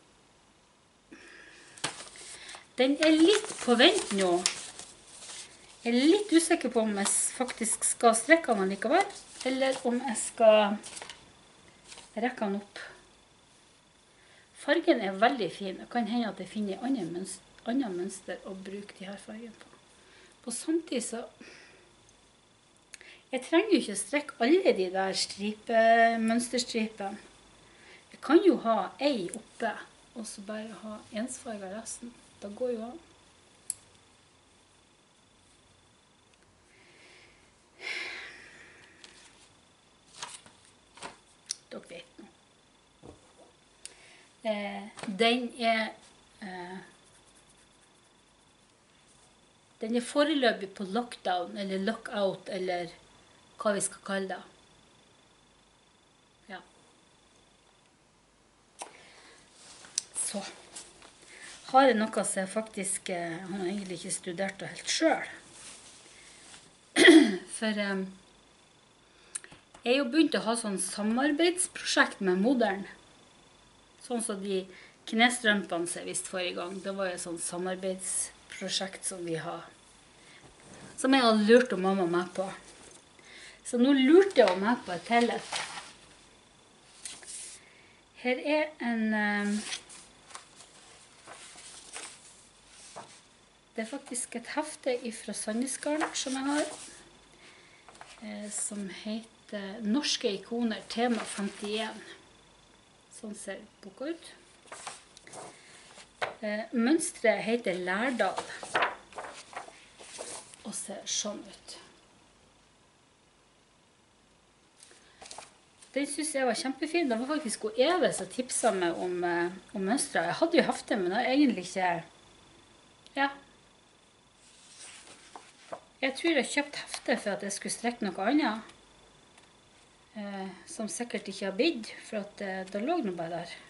Den er litt på vent nå. Jeg er litt usikker på om jeg faktisk skal strekke den likevel, eller om jeg skal rekke den opp. Fargen er veldig fin. Det kan hende at jeg finner andre mønster, andre mønster å bruke de her fargene på. Og samtidig så... Jeg trenger jo ikke strekke alle de der stripe, mønsterstripene. Jeg kan jo ha ei oppe, og så bare ha ensfarget resten. Da går jo an. Dere vet nå. Eh, den er... Eh, den er foreløpig på lockdown, eller lockout, eller hva vi skal kalle det. Ja. Så har jeg noe som jeg faktisk eh, har egentlig ikke studert det helt selv. For eh, jeg er jo begynt å ha sånn samarbeidsprosjekt med Modern. Sånn som de knestrømpene som jeg viste forrige gang. Det var jo et sånn samarbeidsprosjekt som vi har. Som jeg har lurt om mamma med på. Så nå lurte jeg meg på et tillegg. Her er en... Eh, det er faktisk et hefte fra Sandnesgarden som jeg har. Eh, som heter Norske ikoner, tema femtien. Sånn ser boka ut. Eh, mønstret heter Lærdal. Og ser sånn ut. Den synes jeg var kjempefin. Det var faktisk hun Eve som tipset meg om, eh, om mønstret. Jeg hadde jo hefte, men det er egentlig ikke... Ja. Jeg tror jeg kjøpte hefte for at jeg skulle strekke noe annet. Eh, som sikkert ikke har bidd, for at eh, det lå noe bare der.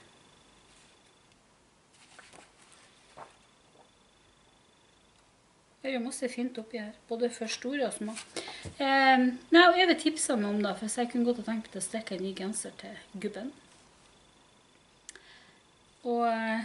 Det er jo masse fint oppi her, både for store og små. Eh, nei, og Eve tipset meg om det, for jeg kunne godt ha tenkt til å strekke en ny genser til gubben. Og eh,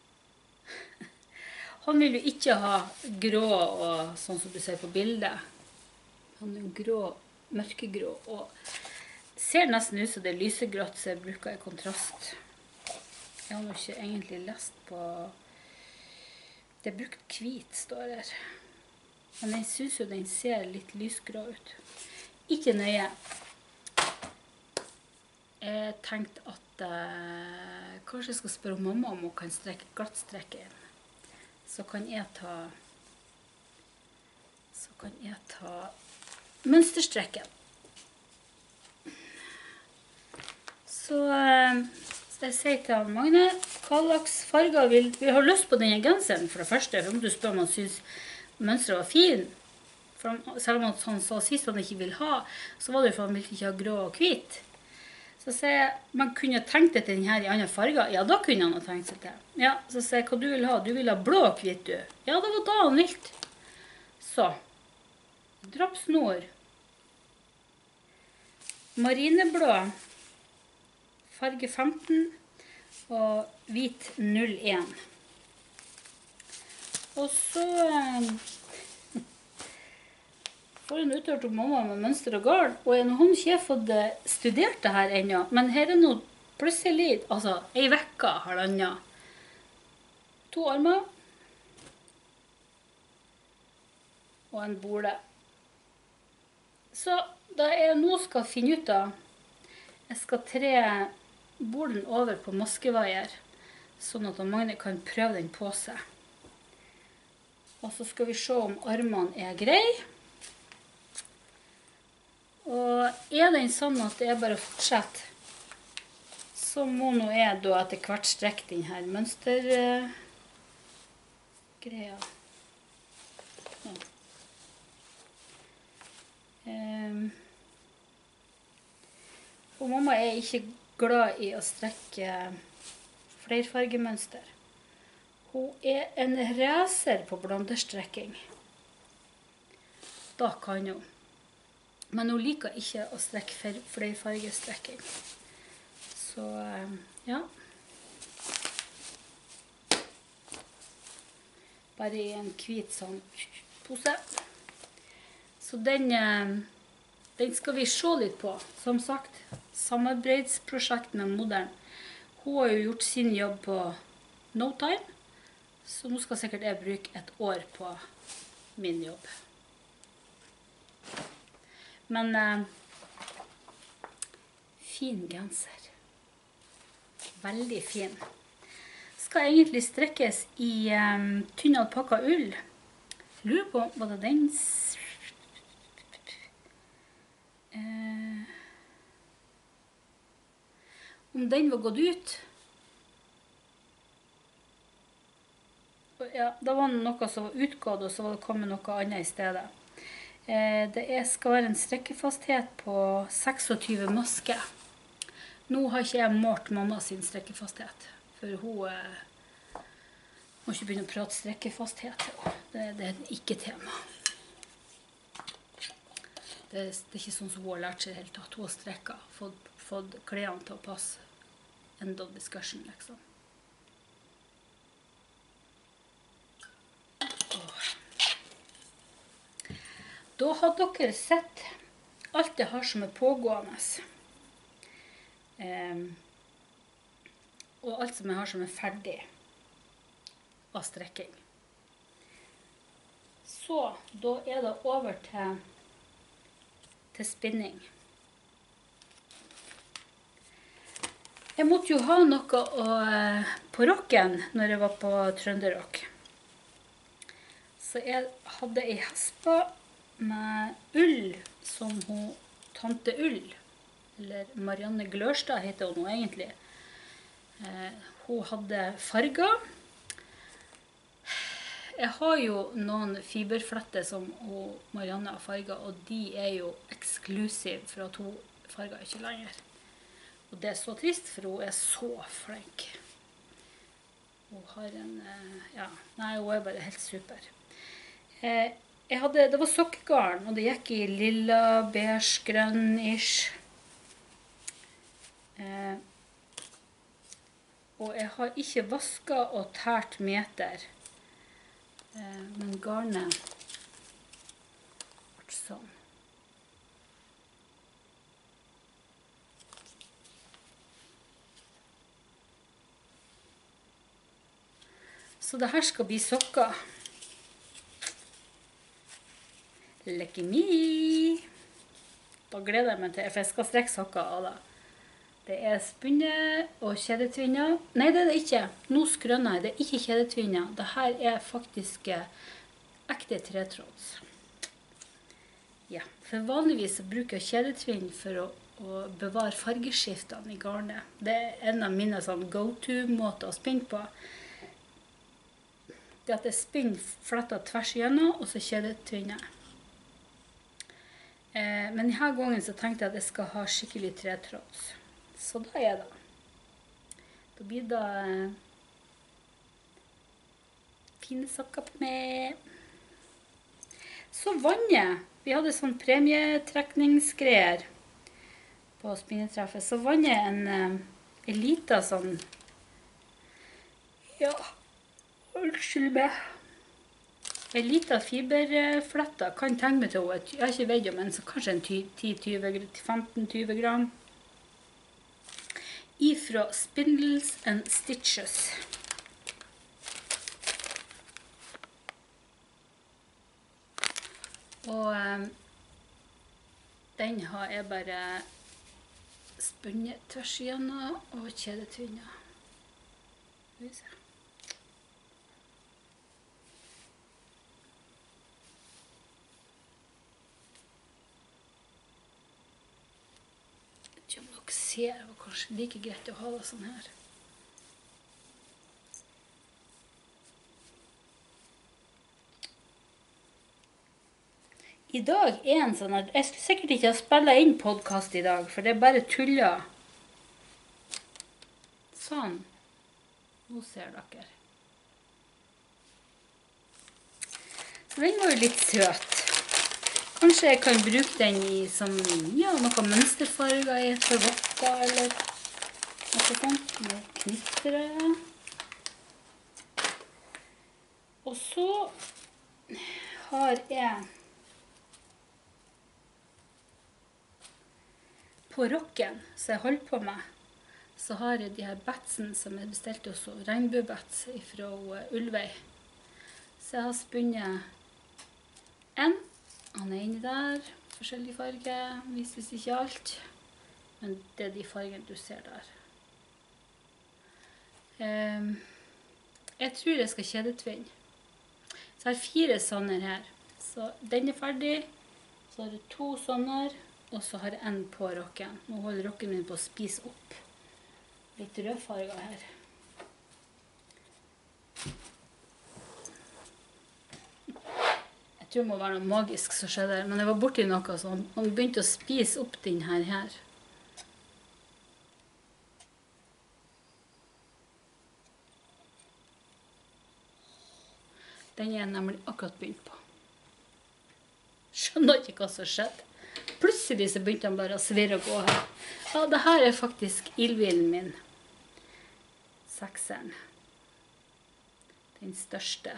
han vil jo ikke ha grå, og sånn som du ser på bildet. Han er jo grå, mørkegrå, og ser nesten ut som det er lysegrått, så jeg bruker i kontrast. Jeg har jo ikke egentlig lest på... Det er brukt hvit, står her. Men jeg synes jo den ser litt lysgrå ut. Ikke nøye. Jeg tenkte at eh, kanskje jeg skal spørre mamma om hun kan strekke, glattstrekke inn. Så kan jeg ta... Så kan jeg ta mønsterstrekken. Så... Eh, Jeg sier til Magne, hva slags farger vil vi ha lyst på denne genseren for det første? For om du spør om han synes mønstret var fin, for selv om han sa sist han ikke vil ha, så var det jo for han ville ikke ha grå og hvit. Så sier jeg, man kunne tenkt deg til denne i andre farger. Ja, da kunne han ha tenkt seg til. Ja, så sier jeg, hva du vil ha? Du vil ha blå og hvit, du. Ja, det var da han vilt. Så, droppsnor. Marineblå. Farge femten og hvit null én. Og så eh, får en uthørt om mamma med mønster og garn, og jeg har ikke fått studert det her ennå, men her er noe plutselig, altså ei vekka halvannet. To armer og en bole. Så da jeg nå skal finne ut av, jeg skal tre bolen over på maskevaier, sånn at Magne kan prøve den på seg. Og så skal vi se om armene er grei. Og er den sånn at det er bare å fortsette, så må nå jeg da etter hvert strekke den her mønstergreia. Ja. Um, og mamma er ikke glad i å strekke flerfargemønster. Hun er en racer på blonderstrekking. Da kan hun. Men hun liker ikke å strekke flerfargestrekking. Så, ja. bare i en hvit sånn pose. Så den, den skal vi se litt på. Som sagt, samarbeidsprosjekt med moderen. Hun har jo gjort sin jobb på no time, så nå skal sikkert jeg bruke et år på min jobb. Men eh, fin genser. Veldig fin. Skal egentlig strekkes i um, tynn alpakka ull. Lurer på, var det den? Uh, om den var gått ut? Ja, da var det noe som var utgått, og så var det kommet noe annet i stedet. Uh, det er, skal være en strekkefasthet på seksogtyve masker. Nå har ikke jeg målt mamma sin strekkefasthet. For hun eh, må ikke begynne å prate strekkefasthet. Det, det er ikke tema. Det, det er ikke sånn som hun har lært seg helt tatt. Hun har strekket, fått, fått klærne til å passe. End of discussion, liksom. Åh. Da har dere sett alt det har som er pågående. Um, og alt som jeg har som er ferdig av strekking. Så da er det over til, til spinning. Jeg måtte jo ha noe å, på rocken når jeg var på Trønderrock. Så jeg hadde ei hespa med ull som hun Tante Ull, eller Marianne Glørstad heter hun nå egentlig. Eh, hun hadde farger. Jeg har jo noen fiberfletter som hun, Marianne har farger, og de er jo eksklusive for at hun farger ikke lenger. Og det er så trist, for hun er så flink. Hun har en, eh, ja, nei, hun er bare helt super. Eh, jeg hadde, det var sokkegarn, og det gikk i lilla, beige, grønn-ish. Eh, Og jeg har ikke vasket og tært meter, eh, men garnet ble sånn. Så det her skal bli sokker. Lucky me! Da gleder jeg meg til, for jeg skal strekke sokker av det. Det er spunnet og kjedetvinner. Nei, det er det ikke. Nå skrønner jeg. Det er ikke kjedetvinner. Dette er faktisk ekte tretråds. Ja, for vanligvis bruker jeg kjedetvinn for å, å bevare fargeskiftene i garnet. Det er en av mine sånn go-to-måter å spinne på. Det er at jeg spinner flettet tvers igjennom, og så kjedetvinner jeg. Eh, men denne gangen så tenkte jeg at jeg skal ha skikkelig tretråds. Så da er det. Da blir det eh, fine sokker på meg. Så vannet. Vi hadde sånn premietrekningsgreier på spinnetreffet. Så vannet en, eh, en liten sånn, ja, unnskyld meg. En liten fiberfletta kan tenke meg til henne. Jeg har ikke veid om en, så kanskje en ti til femten til tjue gram. Ifra Spindles and Stitches. Og um, den har jeg bare spunnet tvers igjennom og kjedetvinnet. Skal vi se. Jeg vet ikke om dere ser, det var kanskje like greit å ha det sånn her. I dag er en sånn at jeg skulle sikkert ikke ha spillet inn podcast i dag, for det er bare tuller. Sånn. Nå ser dere. Så den var jo litt søt. Kanskje jeg kan bruke den i som, ja, noen mønsterfarger i et forvotta, eller noe sånt. Med knitter. Og så har jeg på rocken, som jeg holder på med, så har jeg de her batsen som jeg bestilte også, regnbuebats fra Ulvei. Så jeg har spunnet en, han er inni der, forskjellig farge, vises ikke alt, men det er de fargene du ser der. Um, jeg tror jeg skal kjedetvinne. Så jeg har fire sånne her. Så den er ferdig, så har jeg to sånne her, og så har jeg en på rocken. Nå holder rocken min på å spise opp litt rødfarger her. Jeg tror det må være noe magisk som skjedde her, men jeg var borti noe sånn. Han begynte å spise opp den her her. Den er jeg nemlig akkurat begynt på. Skjønner ikke hva som skjedde. Plutselig så begynte han bare å svirre og gå her. Ja, det her er faktisk ildvillen min. Sekseren. Den største.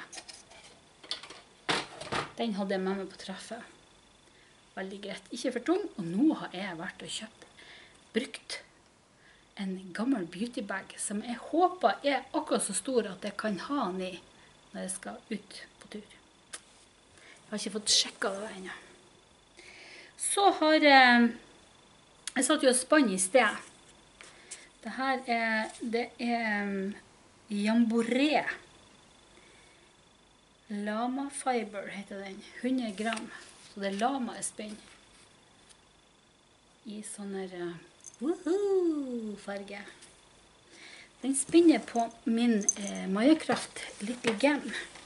Den hadde jeg med meg på treffet. Veldig greit. Ikke for tung. Og nå har jeg vært og kjøpt brukt en gammel beautybag som jeg håper er akkurat så stor at jeg kan ha den i når jeg skal ut på tur. Jeg har ikke fått sjekket det ennå. Så har jeg, jeg satt jo og spann i sted. Det her er, det er Jamboree. Lama Fiber heter den. hundre gram. Så det er lama jeg spenner. I sånne woohoo farge. Den spinner på min eh, Mayakraft Little Gem.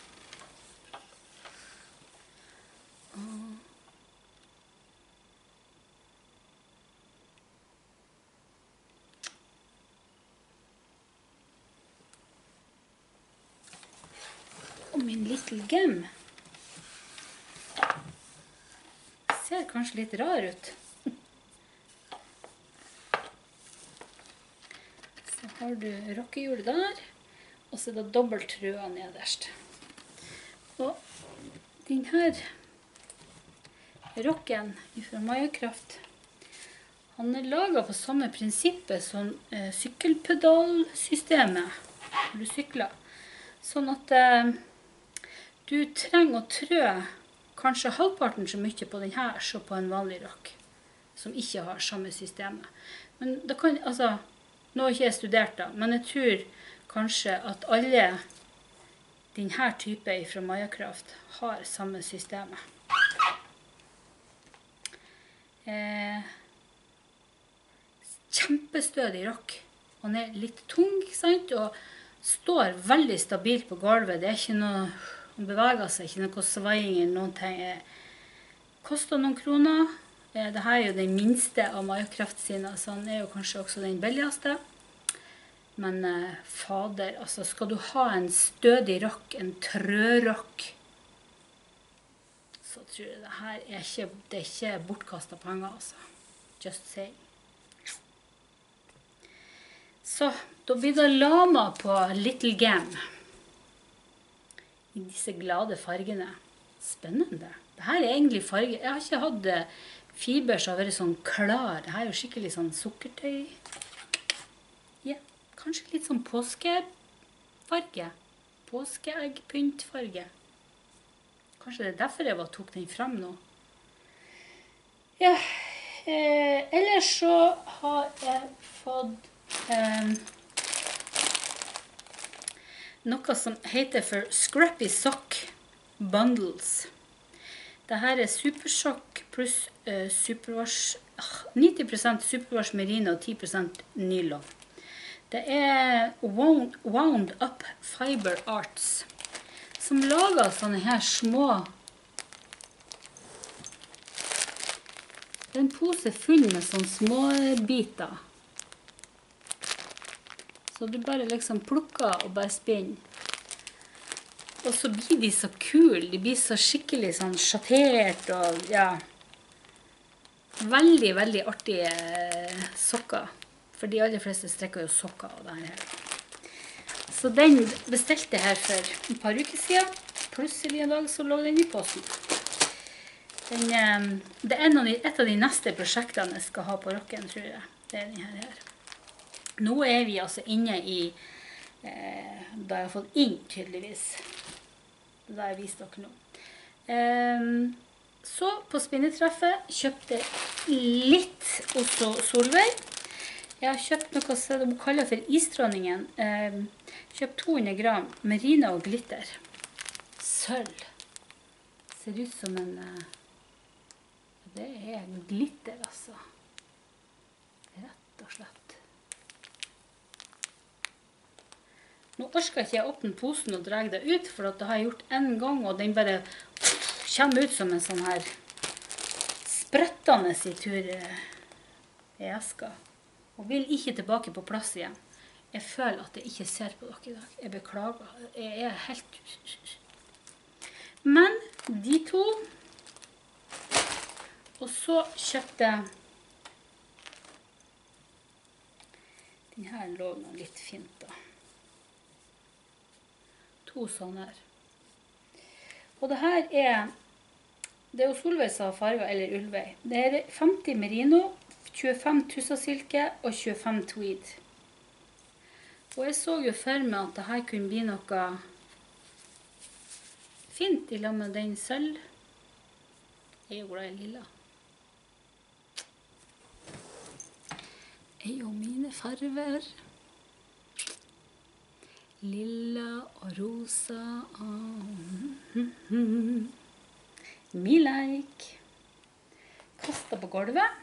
Og Og min Little Gem ser kanskje litt rar ut. Så har du rockehjul der, og så er det dobbelt trøa nederst. Og den her rocken fra Mayakraft, han er laget på samme prinsippet som eh, sykkelpedalsystemet når du sykler. Sånn at eh, du trenger å trø kanskje halvparten så mye på den her som på en vanlig rock, som ikke har samme systemet. Men det kan, altså, nå har ikke jeg studert da, men jeg tror kanskje at alle denne type fra Mayakraft har samme systemet. Eh, kjempestødig rock. Han er litt tung, ikke sant? Og står veldig stabilt på gulvet. Det er ikke noe, han beveger seg, ikke noe sveiing eller noen ting. Koster noen kroner. Dette er jo den minste av Mayakraft sine, så han er jo kanskje også den billigste. Men eh, fader, altså skal du ha en stødig rock, en trørock, så tror jeg det her er ikke, det er ikke bortkastet penger, altså. Just saying. Så, da blir det lama på Little Gem. I disse glade fargene. Spennende. Dette er egentlig farge. Jeg har ikke hatt fiber som har vært sånn klar. Dette er jo skikkelig sånn sukkertøy. Ja, kanskje litt sånn påskefarge. Påskeeggpyntfarge. Kanskje det er derfor jeg bare tok den frem nå. Ja, eh, ellers så har jeg fått eh, noe som heter for Scrappy Sock Bundles. Dette er supersokk pluss uh, superwash, nitti prosent superwash merino og ti prosent nylon. Det er wound, wound Up Fiber Arts, som lager sånne her små. Det er en pose full med sånne små biter. Så du bare liksom plukker og bare spinner. Og så blir de så kule, de blir så skikkelig sånn sjattert og ja, veldig, veldig artige sokker. For de aller fleste strekker jo sokker av det her. Så den bestilte jeg her for et par uker siden. plutselig en dag så lå den i posten. Den, det er et av de neste prosjektene jeg skal ha på rocken, tror jeg. Det er denne her. Nå er vi altså inne i, eh, da jeg har fått inn tydeligvis. Det har jeg vist dere nå. Eh, så på spinnetreffet kjøpte litt også Solveig. Jeg har kjøpt noe som de kaller for isdronningen. Eh, kjøpt to hundre gram merino og glitter. Sølv. Ser ut som en... Eh, det er glitter, altså. Rett og slett. Nå orsker ikke jeg åpne posen og dra det ut, for det har jeg gjort en gang, og den bare kommer ut som en sånn her sprettende i tur i eska. Og vil ikke tilbake på plass igjen. Jeg føler at jeg ikke ser på dere i dag. Jeg beklager. Jeg er helt... Men de to... Og så kjøpte jeg... Den her lå noe litt fint da. To sånne her. Og det her er... Det er jo Solveig som har farget, eller Ulveig. Det er femti merino, tjuefem tussasilke og tjuefem tweed. Og jeg så jo for meg at det her kunne bli noe fint i lag med den sølv. Jeg er jo glad i lilla. Jeg er jo mine farver. Lilla og rosa. Me like. Kastet på gulvet.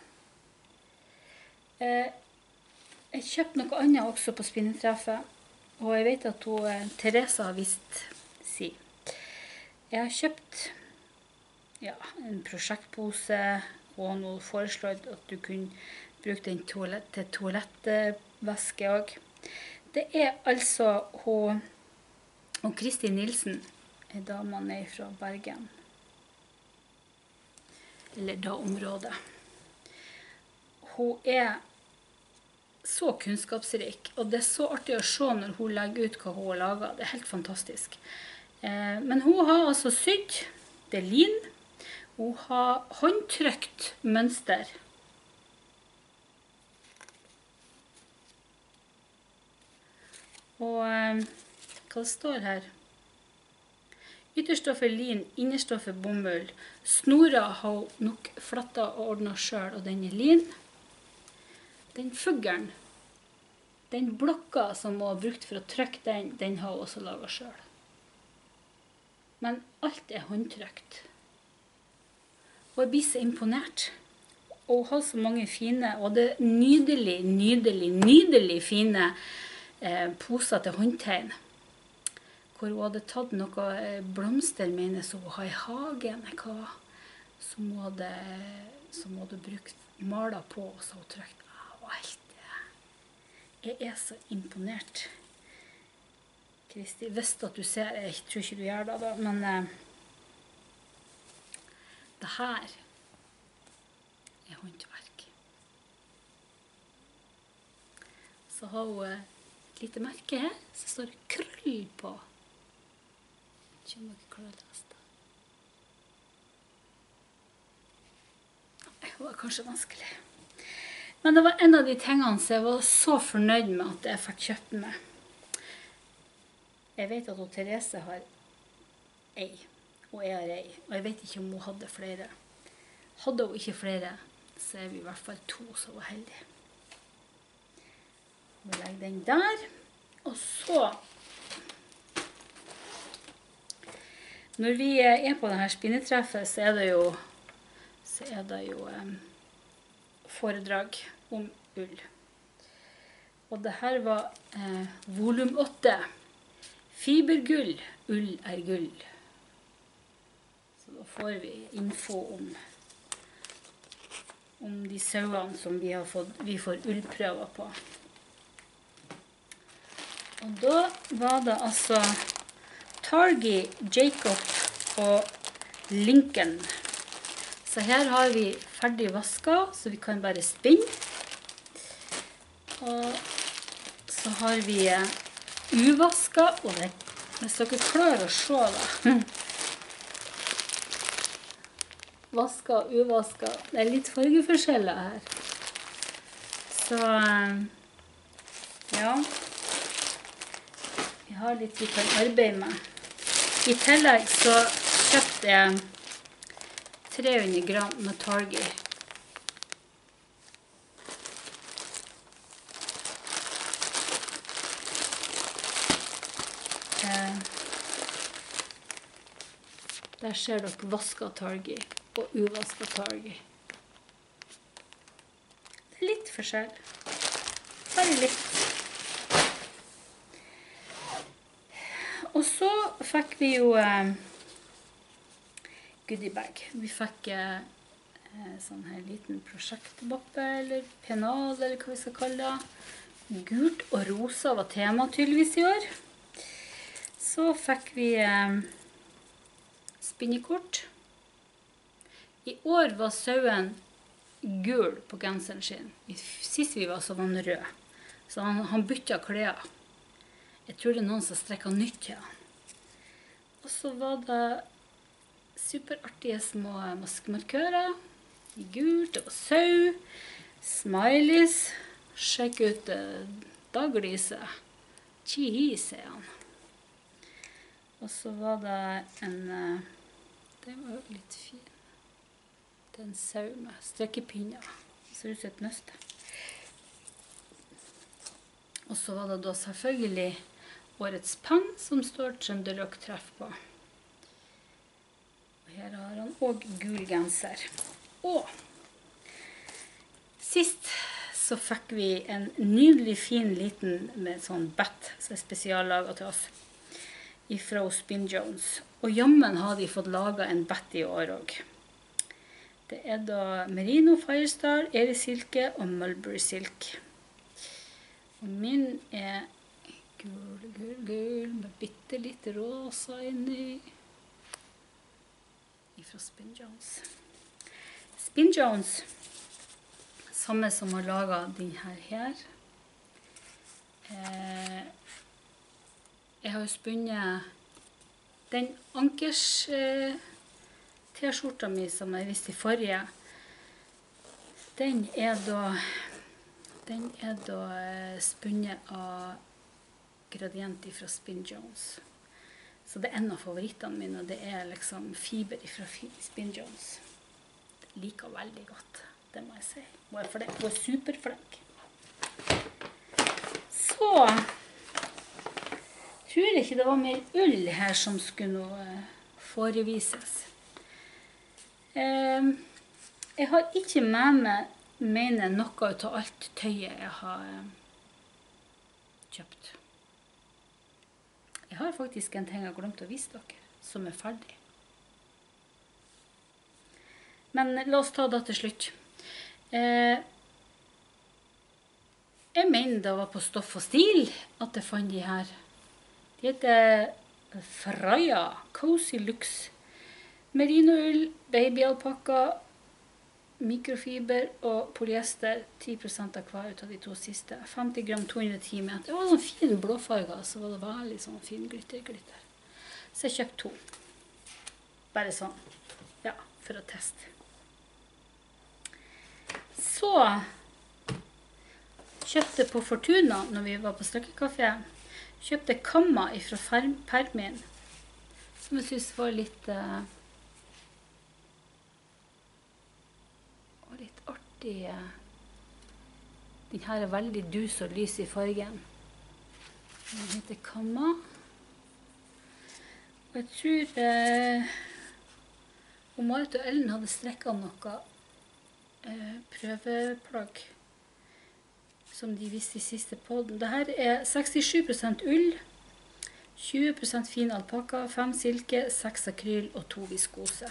Eh, jeg kjøpte noe annet også på spinnetreffet, og jeg vet at hun, eh, Teresa har visst si. Jeg har kjøpt ja, en prosjektpose, og hun foreslår at du kunne bruke den toalett, til toalettvæske også. Det er altså hun, hun Kristi Nilsen, en dame nede fra Bergen. Eller da området. Hun er så kunnskapsrik, og det er så artig å se når hun legger ut hva hun har laget. Det er helt fantastisk. Eh, men hun har altså sydd, det er lin. Hun har håndtrykt mønster. Og eh, hva det står her? Ytterstoffet lin, innerstoffet bomull. Snora har nok flettet og ordnet selv, og den er lin. Den fuggeren, den blokka som hun har brukt for å trykke den, den har hun også laget selv. Men alt er håndtrykt. Og jeg blir så imponert. Og hun har så mange fine, og det er nydelig, nydelig, nydelig fine eh, poser til håndtegn. Hvor hun hadde tatt noen blomster, mener som hun har i hagen, hva, som hun hadde, som hun hadde brukt maler på, og så hun trykt av alt det. Jeg er så imponert. Kristi, hvis at du ser, jeg tror ikke du gjør det da, men eh, det her er håndverk. Så har hun et lite merke her, så står det krøll på. Ikke om dere klarer å lese det. Det var kanskje vanskelig. Men det var en av de tingene som jeg var så fornøyd med at jeg fikk kjøpt med. Jeg vet at hun Therese har ei, og jeg har ei, og jeg vet ikke om hun hadde flere. Hadde hun ikke flere, så er vi i hvert fall to som var heldige. Vi legger den der, og så når vi er på denne spinnetreffet, så er det jo, så er det jo um, foredrag om ull. Og det her var eh, volum åtte. Fibergull, ull er gull. Så da får vi info om, om de sauene som vi, har fått, vi får ullprøver på. Og da var det altså Targi, Jacob og Lincoln. Så her har vi ferdig vasket, så vi kan bare spinne. Og så har vi uvasket, og det, hvis dere klarer å se det, vaska og uvaska. Det er litt fargeforskjeller her. Så, ja. Vi har litt vi kan arbeide med. I tillegg så kjøpte jeg tre hundre gram med Targi. Der ser dere vasket Targi og uvasket Targi. Det er litt forskjell. Bare litt. Og så fikk vi jo eh, goodie bag. Vi fikk eh, sånn her liten prosjektboppe, eller penal, eller hva vi skal kalle det. Gult og rosa var tema tydeligvis i år. Så fikk vi eh, spinnekort. I år var sauen gul på genseren sin. Sist vi var så var han rød. Så han, han bytta klær. Jeg tror det er noen som strekket nytt til han. Og så var det superartige små maskemarkører. I gult, det var sau. Smileys. Sjekk ut uh, dagliset. Chihi, sier han. Og så var det en... Uh, Den var jo litt fin. Det er en sau med strekkepinner. Det ser ut som et nøste. Og så var det da selvfølgelig årets penn som står Trøndelag treff på. Og her har han også gul genser. Og sist så fikk vi en nydelig fin liten med sånn bat som er spesiallaget til oss. Fra Spin Jones. Og jammen har de fått laget en bat i år også. Det er da Merino, Firestar, Erisilke og Mulberry Silk. Og min er gul, gul, gul, med bitte litt rosa inni. Fra Spin Jones. Spin Jones, samme som har laget den her her. Eh, Jeg har jo spunnet den ankers eh, t-skjorta mi som jeg viste i forrige. Den er da, den er da eh, spunnet av Gradient fra Spin Jones. Så det er en av favorittene mine, og det er liksom fiber fra Spin Jones. Jeg liker veldig godt, det må jeg si. Hun er, flink, hun er superflink. Så... Jeg tror ikke det var mer ull her som skulle nå forevises. Eh, jeg har ikke med meg mener noe av alt tøyet jeg har eh, kjøpt. Jeg har faktisk en ting jeg har glemt å vise dere, som er ferdig. Men la oss ta det til slutt. Eh, jeg mener det var på Stoff og Stil at jeg fant de her. Det heter Freia Cozy Luxe. Merinoull, babyalpakka, mikrofiber og polyester. ti prosent av hver ut av de to siste. femti gram, to hundre og ti meter. Det var sånn fin blåfarger, så var det veldig sånn fin glitter, glitter. Så jeg kjøpte to. Bare sånn. Ja, for å teste. Så kjøpte på Fortuna når vi var på strikkekafé. Kjøpte kamma fra Permin, som jeg synes var litt, uh, litt artig. Den her er veldig dus og lys i fargen. Den heter kamma. Og jeg tror uh, og Marit og Ellen hadde strekket noe uh, prøveplagg som de viste i siste podden. Dette er sekstisju prosent ull, tjue prosent fin alpaka, fem silke, seks akryl og to viskose.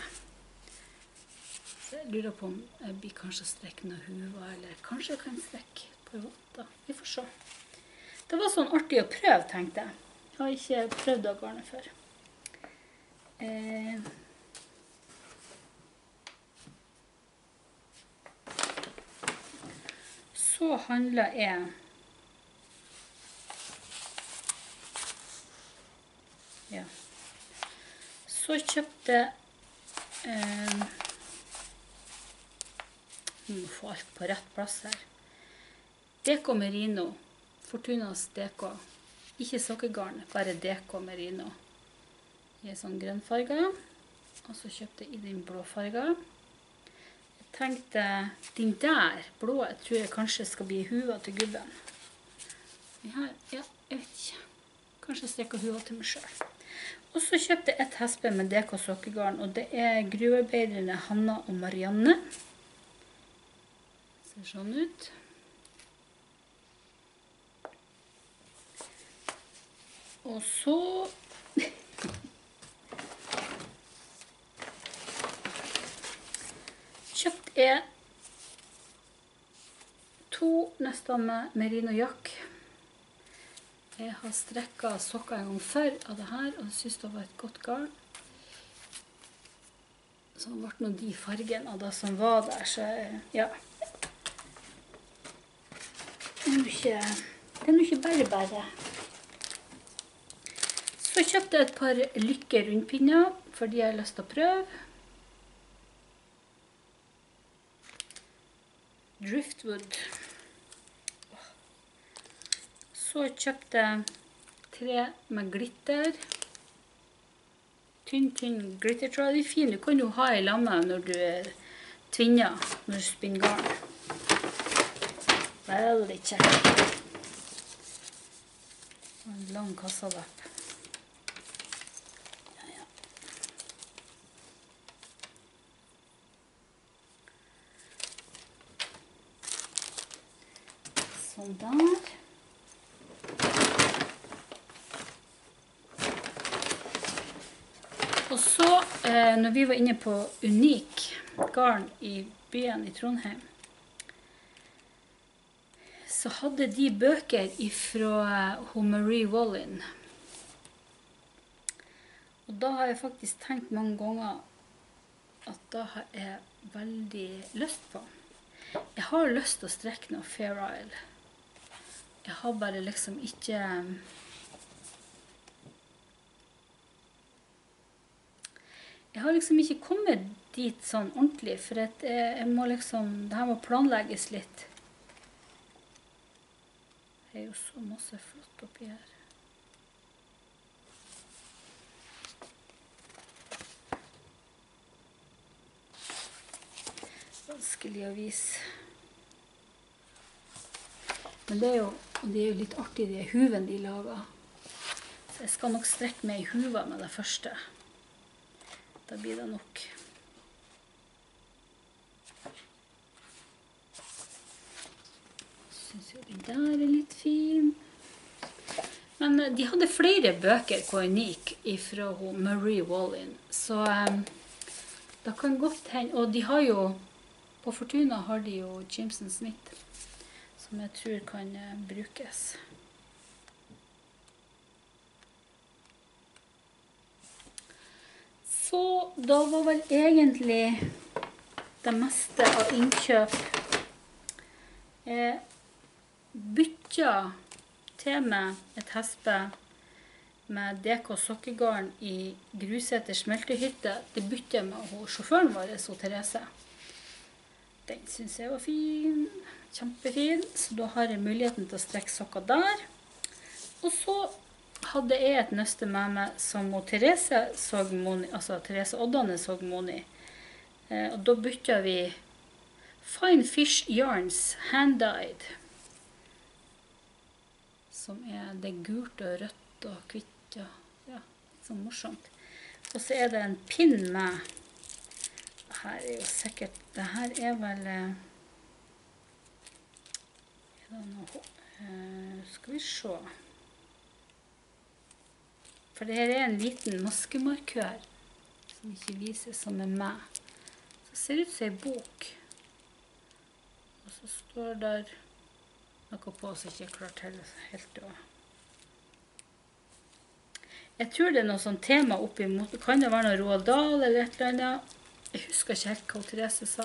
Så jeg lurer på om jeg blir kanskje strekke noe huva, eller kanskje jeg kan strekke på votta. Vi får se. Det var sånn artig å prøve, tenkte jeg. Jeg har ikke prøvd av garnet før. Eh... Så handler jeg ja. Så kjøpte eh, Vi må få alt på rett plass her. Deko Merino, Fortunas Deko. Ikke sokkegarn, bare Deko Merino. I en sånn grønnfarge. Og så kjøpte jeg i den blåfarga. Jeg tenkte, den der blå, jeg tror jeg kanskje skal bli hua til gubben. Den her, ja, jeg vet ikke. Kanskje jeg strekker hua til meg selv. Og så kjøpte jeg et hespe med Deko sokkegarn, og det er gruvearbeiderne Hanna og Marianne. Ser sånn ut. Og så kjøpte jeg to nesten med merino jakk. Jeg har strekket sokker en gang før av det her, og jeg synes det var et godt garn. Så det ble noe de fargen av det som var der, så ja. Det er jo ikke, det er jo ikke bare bare. Så kjøpte jeg et par lykke rundpinner, fordi jeg har lyst til å prøve. Driftwood. Så kjøpte jeg tre med glitter. Tynn, tynn glitter, tror jeg det er fin. Du kan jo ha i lamme når du tvinner, når du spinner garn. Veldig kjekt. En lang kassalapp. Sånn der. Og så, eh, når vi var inne på Unik garn i byen i Trondheim, så hadde de bøker fra Marie Wallin. Og da har jeg faktisk tenkt mange ganger at da har jeg veldig lyst på. Jeg har lyst til å strekke noe Fair Isle. Jeg har bare liksom ikke... Jeg har liksom ikke kommet dit sånn ordentlig, for at jeg, jeg må liksom... Det her må planlegges litt. Det er jo så masse flott oppi her. Vanskelig å vise. Men det er jo, det er jo litt artig, de huven de lager. Så jeg skal nok strekke meg i huva med det første. Da blir det nok. Synes jo den der er litt fin. Men de hadde flere bøker på Unik fra Marie Wallin. Så um, det kan godt hende. Og de har jo, på Fortuna har de jo Jimson Smith, som jeg tror kan uh, brukes. Så da var vel egentlig det meste av innkjøp. Jeg bytta til meg et hespe med Deko sokkegarn i Gruseter smeltehytte. Det bytta jeg med sjåføren vår, så Therese. Den synes jeg var fin, kjempefin, så da har jeg muligheten til å strekke sokker der. Og så hadde jeg et nøste med meg som Therese så Moni, altså Therese Oddane så Moni. Eh, og da bytta vi Fine Fish Yarns Hand-Dyed, som er det gult og rødt og kvitt, og ja, så morsomt. Og så er det en pinn med, det her er jo sikkert, det her er vel, er det noe, eh, skal vi se. For det her er en liten maskemarkør som ikke viser som er med. Så ser det ut som en bok. Og så står der noe på som ikke er klart helt å... Jeg tror det er noe sånn tema oppi mot. Kan det være noe Roald Dahl eller et eller annet? Jeg husker ikke helt hva Therese sa.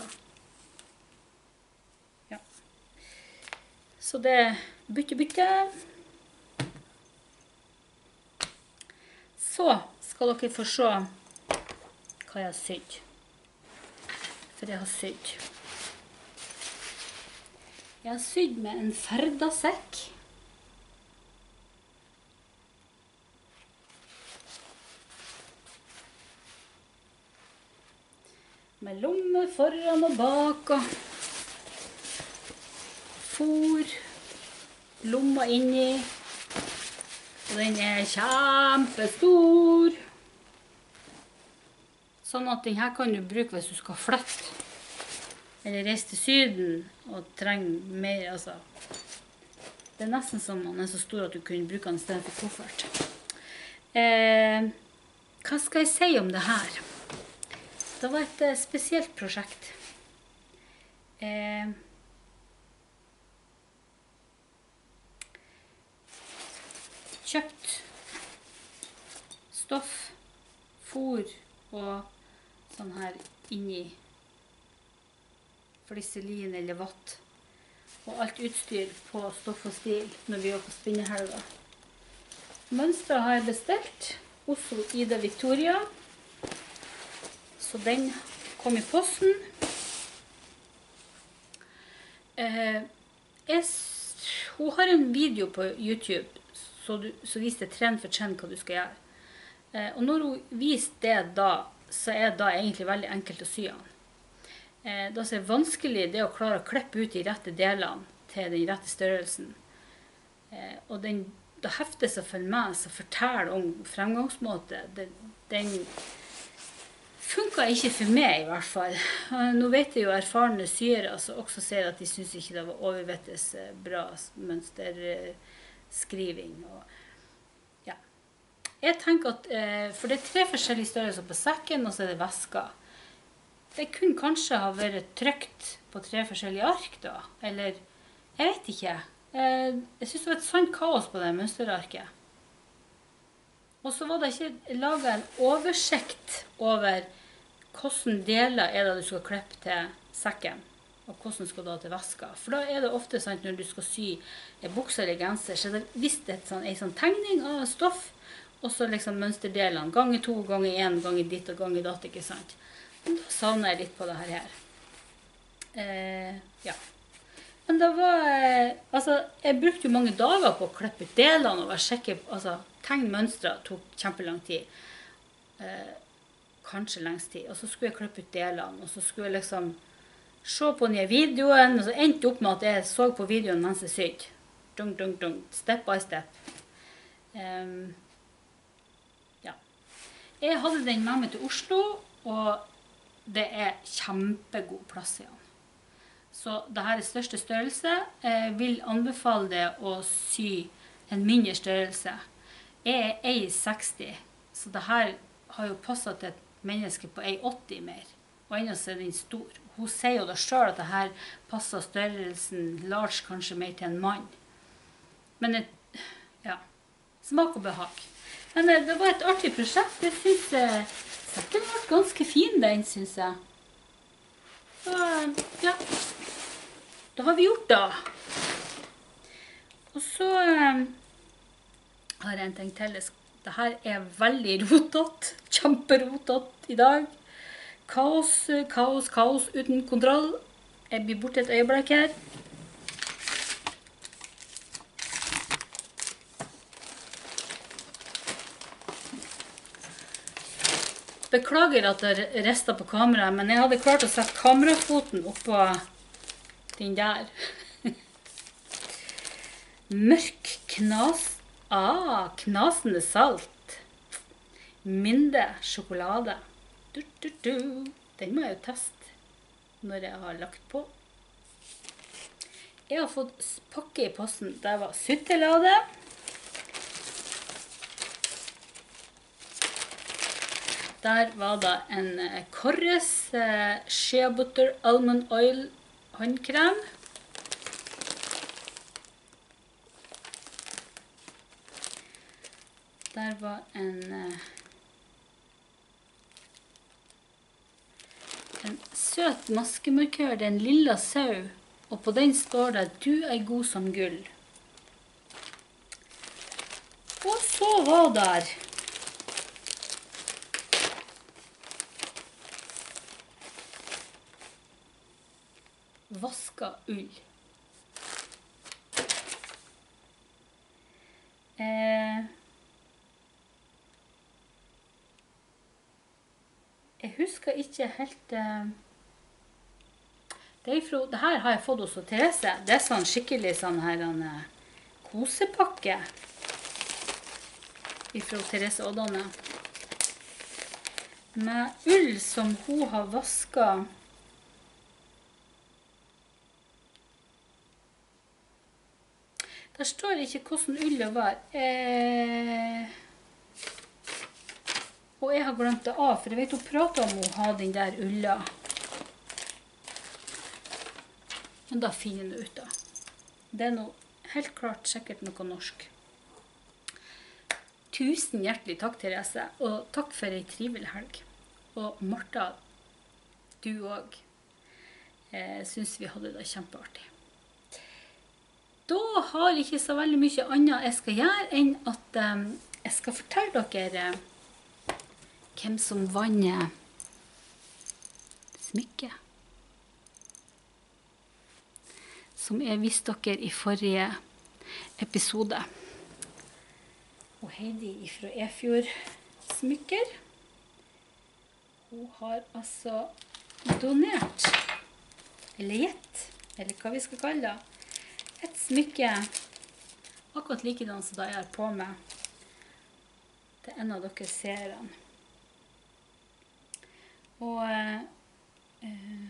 Ja. Så det er bytte, bytte. Så skal dere få se hva jeg har sydd. For jeg har sydd. Jeg har sydd med en ferdasekk. Med lomme foran og bak og for, lomma inni, og den er kjempestor. Sånn at den her kan du bruke hvis du skal flytte, eller reise til Syden og trenger mer, altså. Det er nesten som den er så stor at du kunne bruke den i stedet for koffert. Eh, hva skal jeg si om det her? Det var et uh, spesielt prosjekt. Eh, kjøpt stoff, fôr og sånn her inni fliselin eller vatt. Og alt utstyr på Stoff og Stil når vi var på spinnehelga. Mønstret har jeg bestilt. Oslo Ida Victoria. Så den kom i posten. Eh, jeg, hun har en video på YouTube så, du, så viser det trend for trend hva du skal gjøre. Eh, og når hun viser det da, så er det da egentlig veldig enkelt å sy den. Eh, det er vanskelig det å klare å klippe ut de rette delene til den rette størrelsen. Eh, og den, det heftet som følger med, som forteller om fremgangsmåte, det, den funket ikke for meg i hvert fall. Nå vet jeg jo erfarne syere som også sier at de synes ikke det var overvettes bra mønsterskriving. Og, ja. Jeg tenker at, eh, for det er tre forskjellige størrelser på sekken, og så er det vesker. Det kunne kanskje ha vært trykt på tre forskjellige ark da, eller jeg vet ikke. Eh, jeg synes det var et sånt kaos på det mønsterarket. Og så var det ikke laget en oversikt over hvordan deler er det du skal klippe til sekken, og hvordan skal du ha til veska. For da er det ofte sant, når du skal sy en bukse eller genser, så er det visst et sånn, en sånn tegning av stoff, og så liksom mønsterdelene, ganger to, ganger en, ganger ditt og ganger datt, ikke sant? Men da savner jeg litt på det her. Eh, ja. Men det var, altså, jeg brukte jo mange dager på å klippe ut delene og være sikker, altså, tegn mønstre tok kjempelang tid. Eh, kanskje lengst tid. Og så skulle jeg klippe ut delene, og så skulle jeg liksom se på den videoen, og så endte opp med at jeg så på videoen mens jeg sydde. Dung, dung, dung. Step by step. Um, ja. Jeg hadde den med meg til Oslo, og det er kjempegod plass i den. Så dette er største størrelse. Jeg vil anbefale deg å sy en mindre størrelse. Jeg er en seksti, så dette har jo passet til et menneske på en åtti mer. Og enda så er den stor. Hun sier jo da selv at dette passer størrelsen large kanskje mer til en mann. Men et, ja, smak og behag. Men det var et artig prosjekt. Jeg synes sekken ble ganske fin, den synes jeg. Så, ja. Da har vi gjort det. Og så eh, har jeg en ting til. Dette er veldig rotet, kjemperotet i dag. Kaos, kaos, kaos uten kontroll. Jeg blir borte et øyeblikk her. Beklager at det restet på kamera, men jeg hadde klart å sette kamerafoten oppå den der. Mørk knas. Ah, knasende salt. Minde sjokolade. Du, du, du. Den må jeg jo teste når jeg har lagt på. Jeg har fått pakke i posten. Det var suttelade. Der var det en Korres eh, Shea Butter Almond Oil håndkrem. Der var en, eh, en søt maskemarkør, det er en lilla sau, og på den står det «Du er god som gull». Og så var der vaska ull. Eh, jeg husker ikke helt... Eh, det, fra, det her har jeg fått hos Therese. Det er sånn skikkelig sånn her en kosepakke fra Therese Ådane. Med ull som hun har vasket. Der står ikke hvordan ullet var. Eh, og jeg har glemt det av, for jeg vet hun prater om å ha den der ulla. Men da finner jeg det ut da. Det er noe, helt klart sikkert noe norsk. Tusen hjertelig takk, Therese, og takk for en trivelig helg. Og Martha, du også. Jeg synes vi hadde det kjempeartig. Da har jeg ikke så veldig mye annet jeg skal gjøre enn at um, jeg skal fortelle dere uh, hvem som vann smykket. Som jeg viste dere i forrige episode. Og Heidi fra Efjord smykker. Hun har altså donert, eller gitt, eller hva vi skal kalle det, et smykke, akkurat likedan som da jeg er på med, til en av dere seerne. Og eh,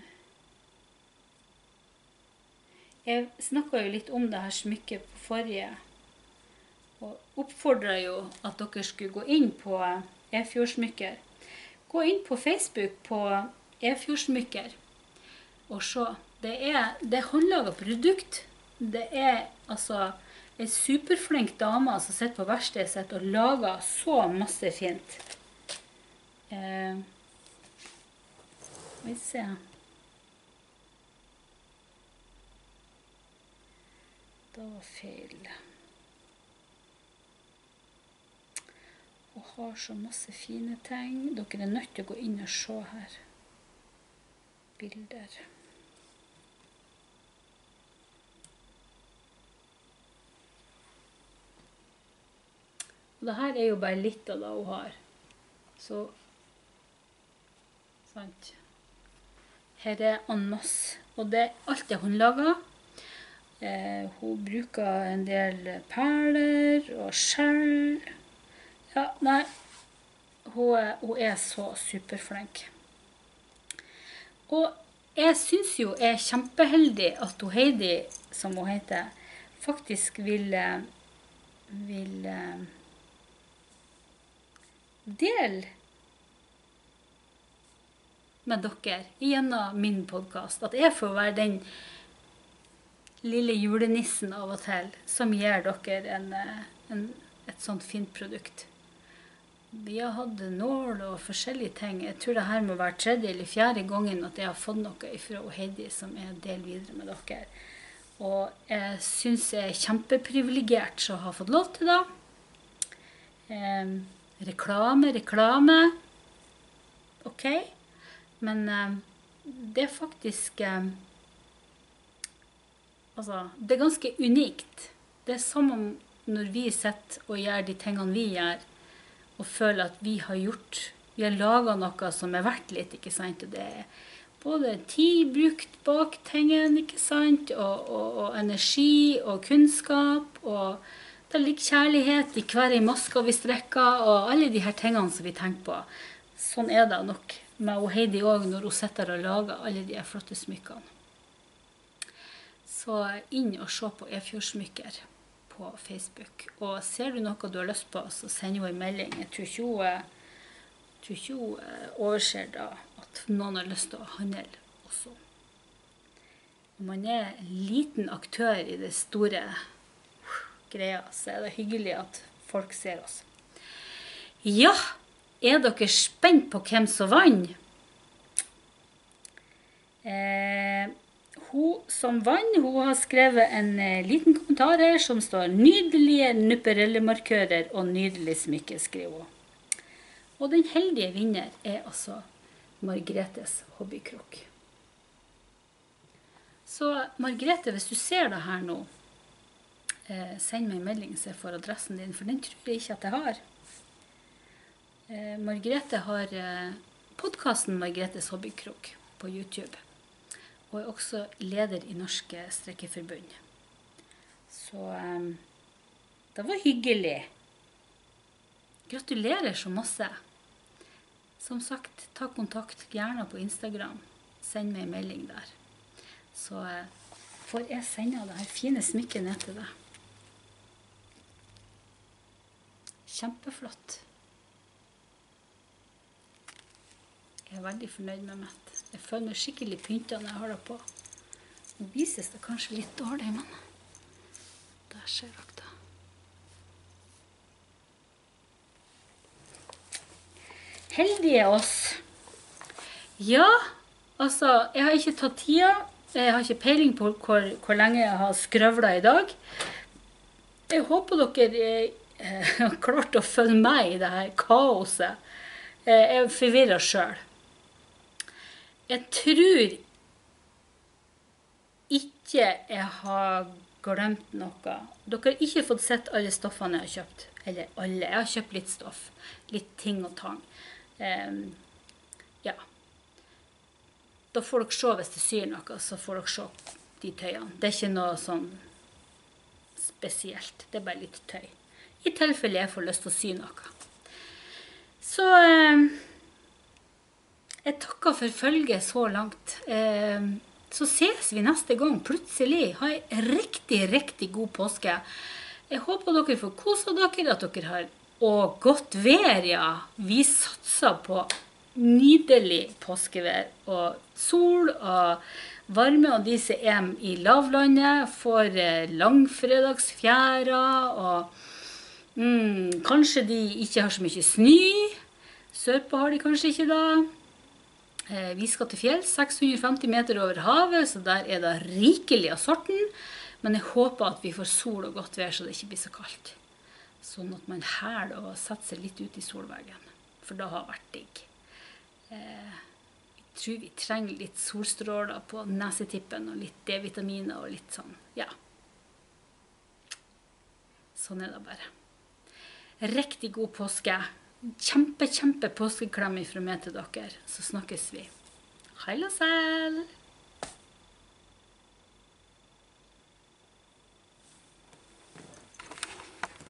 jeg snakket jo litt om det her smykket på forrige, og oppfordret jo at dere skulle gå inn på Efjordsmykker. Gå inn på Facebook på Efjordsmykker, og se, det er, det er håndlaget produkt. Det er altså en superflink dame som sitter på verkstedet sitt og lager så masse fint. Eh, vi ser. Det var feil. Og har så masse fine ting. Dere er nødt til å gå inn og se her. Bilder. Og det her er jo bare litt av det hun har. Så, sant. Her er en masse. Og det er alt det hun lager. Eh, hun bruker en del perler og skjell. Ja, nei. Hun er, hun er så superflink. Og jeg synes jo jeg er kjempeheldig at hun Heidi, som hun heter, faktisk vil, vil del med dere gjennom min podcast. At jeg får være den lille julenissen av og til som gir dere en, en, et sånt fint produkt. Vi har hatt nål og forskjellige ting. Jeg tror det her må være tredje eller fjerde gangen at jeg har fått noe fra Heidi som jeg deler videre med dere. Og jeg synes jeg er kjempeprivilegert som har fått lov til det. Eh, Reklame, reklame. Ok. Men eh, det er faktisk eh, altså, det er ganske unikt. Det er som om når vi sitter og gjør de tingene vi gjør, og føler at vi har gjort, vi har laget noe som er verdt litt, ikke sant? Og det er både tid brukt bak tingene, ikke sant? Og, og, og energi og kunnskap, og det ligger kjærlighet i hver en maske vi strekker, og alle de her tingene som vi tenker på. Sånn er det nok med Heidi også, når hun sitter og lager alle de her flotte smykkene. Så inn og se på Efjordsmykker på Facebook. Og ser du noe du har lyst på, så send jo en melding. Jeg tror ikke hun, jeg tror ikke hun overser da at noen har lyst til å handle også. Når man er en liten aktør i det store greia, så er det hyggelig at folk ser oss. Ja, er dere spent på hvem som vann? Eh, hun som vann, hun har skrevet en eh, liten kommentar her som står nydelige nupperellemarkører og nydelig smykke, skriver hun. Og den heldige vinner er altså Margretes hobbykrok. Så Margrete, hvis du ser det her nå, eh, send meg en melding så jeg får adressen din, for den tror jeg ikke at jeg har. Eh, Margrethe har eh, podcasten Margrethes Hobbykrok på YouTube, og er også leder i Norske Strekkeforbund. Så eh, det var hyggelig. Gratulerer så masse. Som sagt, ta kontakt gjerne på Instagram. Send meg en melding der. Så eh, får jeg sende det her fine smykket ned til deg. Kjempeflott. Jeg er veldig fornøyd med mitt. Jeg føler meg skikkelig pyntet når jeg har det på. Nå vises det kanskje litt dårlig, men der ser dere det. Heldige oss. Ja, altså, jeg har ikke tatt tida. Jeg har ikke peiling på hvor, hvor lenge jeg har skrøvlet i dag. Jeg håper dere eh, har klart å følge meg i det her kaoset. Eh, jeg er forvirret selv. Jeg tror ikke jeg har glemt noe. Dere har ikke fått sett alle stoffene jeg har kjøpt. Eller alle. Jeg har kjøpt litt stoff. Litt ting og tang. Um, ja. Da får dere se hvis det syr noe, så får dere se de tøyene. Det er ikke noe sånn spesielt. Det er bare litt tøy. I tilfelle jeg får lyst til å sy noe. Så um, jeg takker for følget så langt. Um, så ses vi neste gang. Plutselig. Ha en riktig, riktig god påske. Jeg håper dere får kose dere, at dere har og godt vær, ja. Vi satser på nydelig påskevær og sol og varme, og de som er i lavlandet får langfredagsfjæra, og mm, kanskje de ikke har så mye snø. Sørpå har de kanskje ikke da. Eh, vi skal til fjell, seks hundre og femti meter over havet, så der er det rikelig av sorten. Men jeg håper at vi får sol og godt vær, så det ikke blir så kaldt. Sånn at man hæler og setter seg litt ut i solveggen. For det har vært digg. Eh, jeg tror vi trenger litt solstråler på nesetippen, og litt D-vitaminer og litt sånn, ja. Sånn er det bare. Riktig god påske. Kjempe, kjempe påskeklem fra meg til dere. Så snakkes vi. Hei og selv!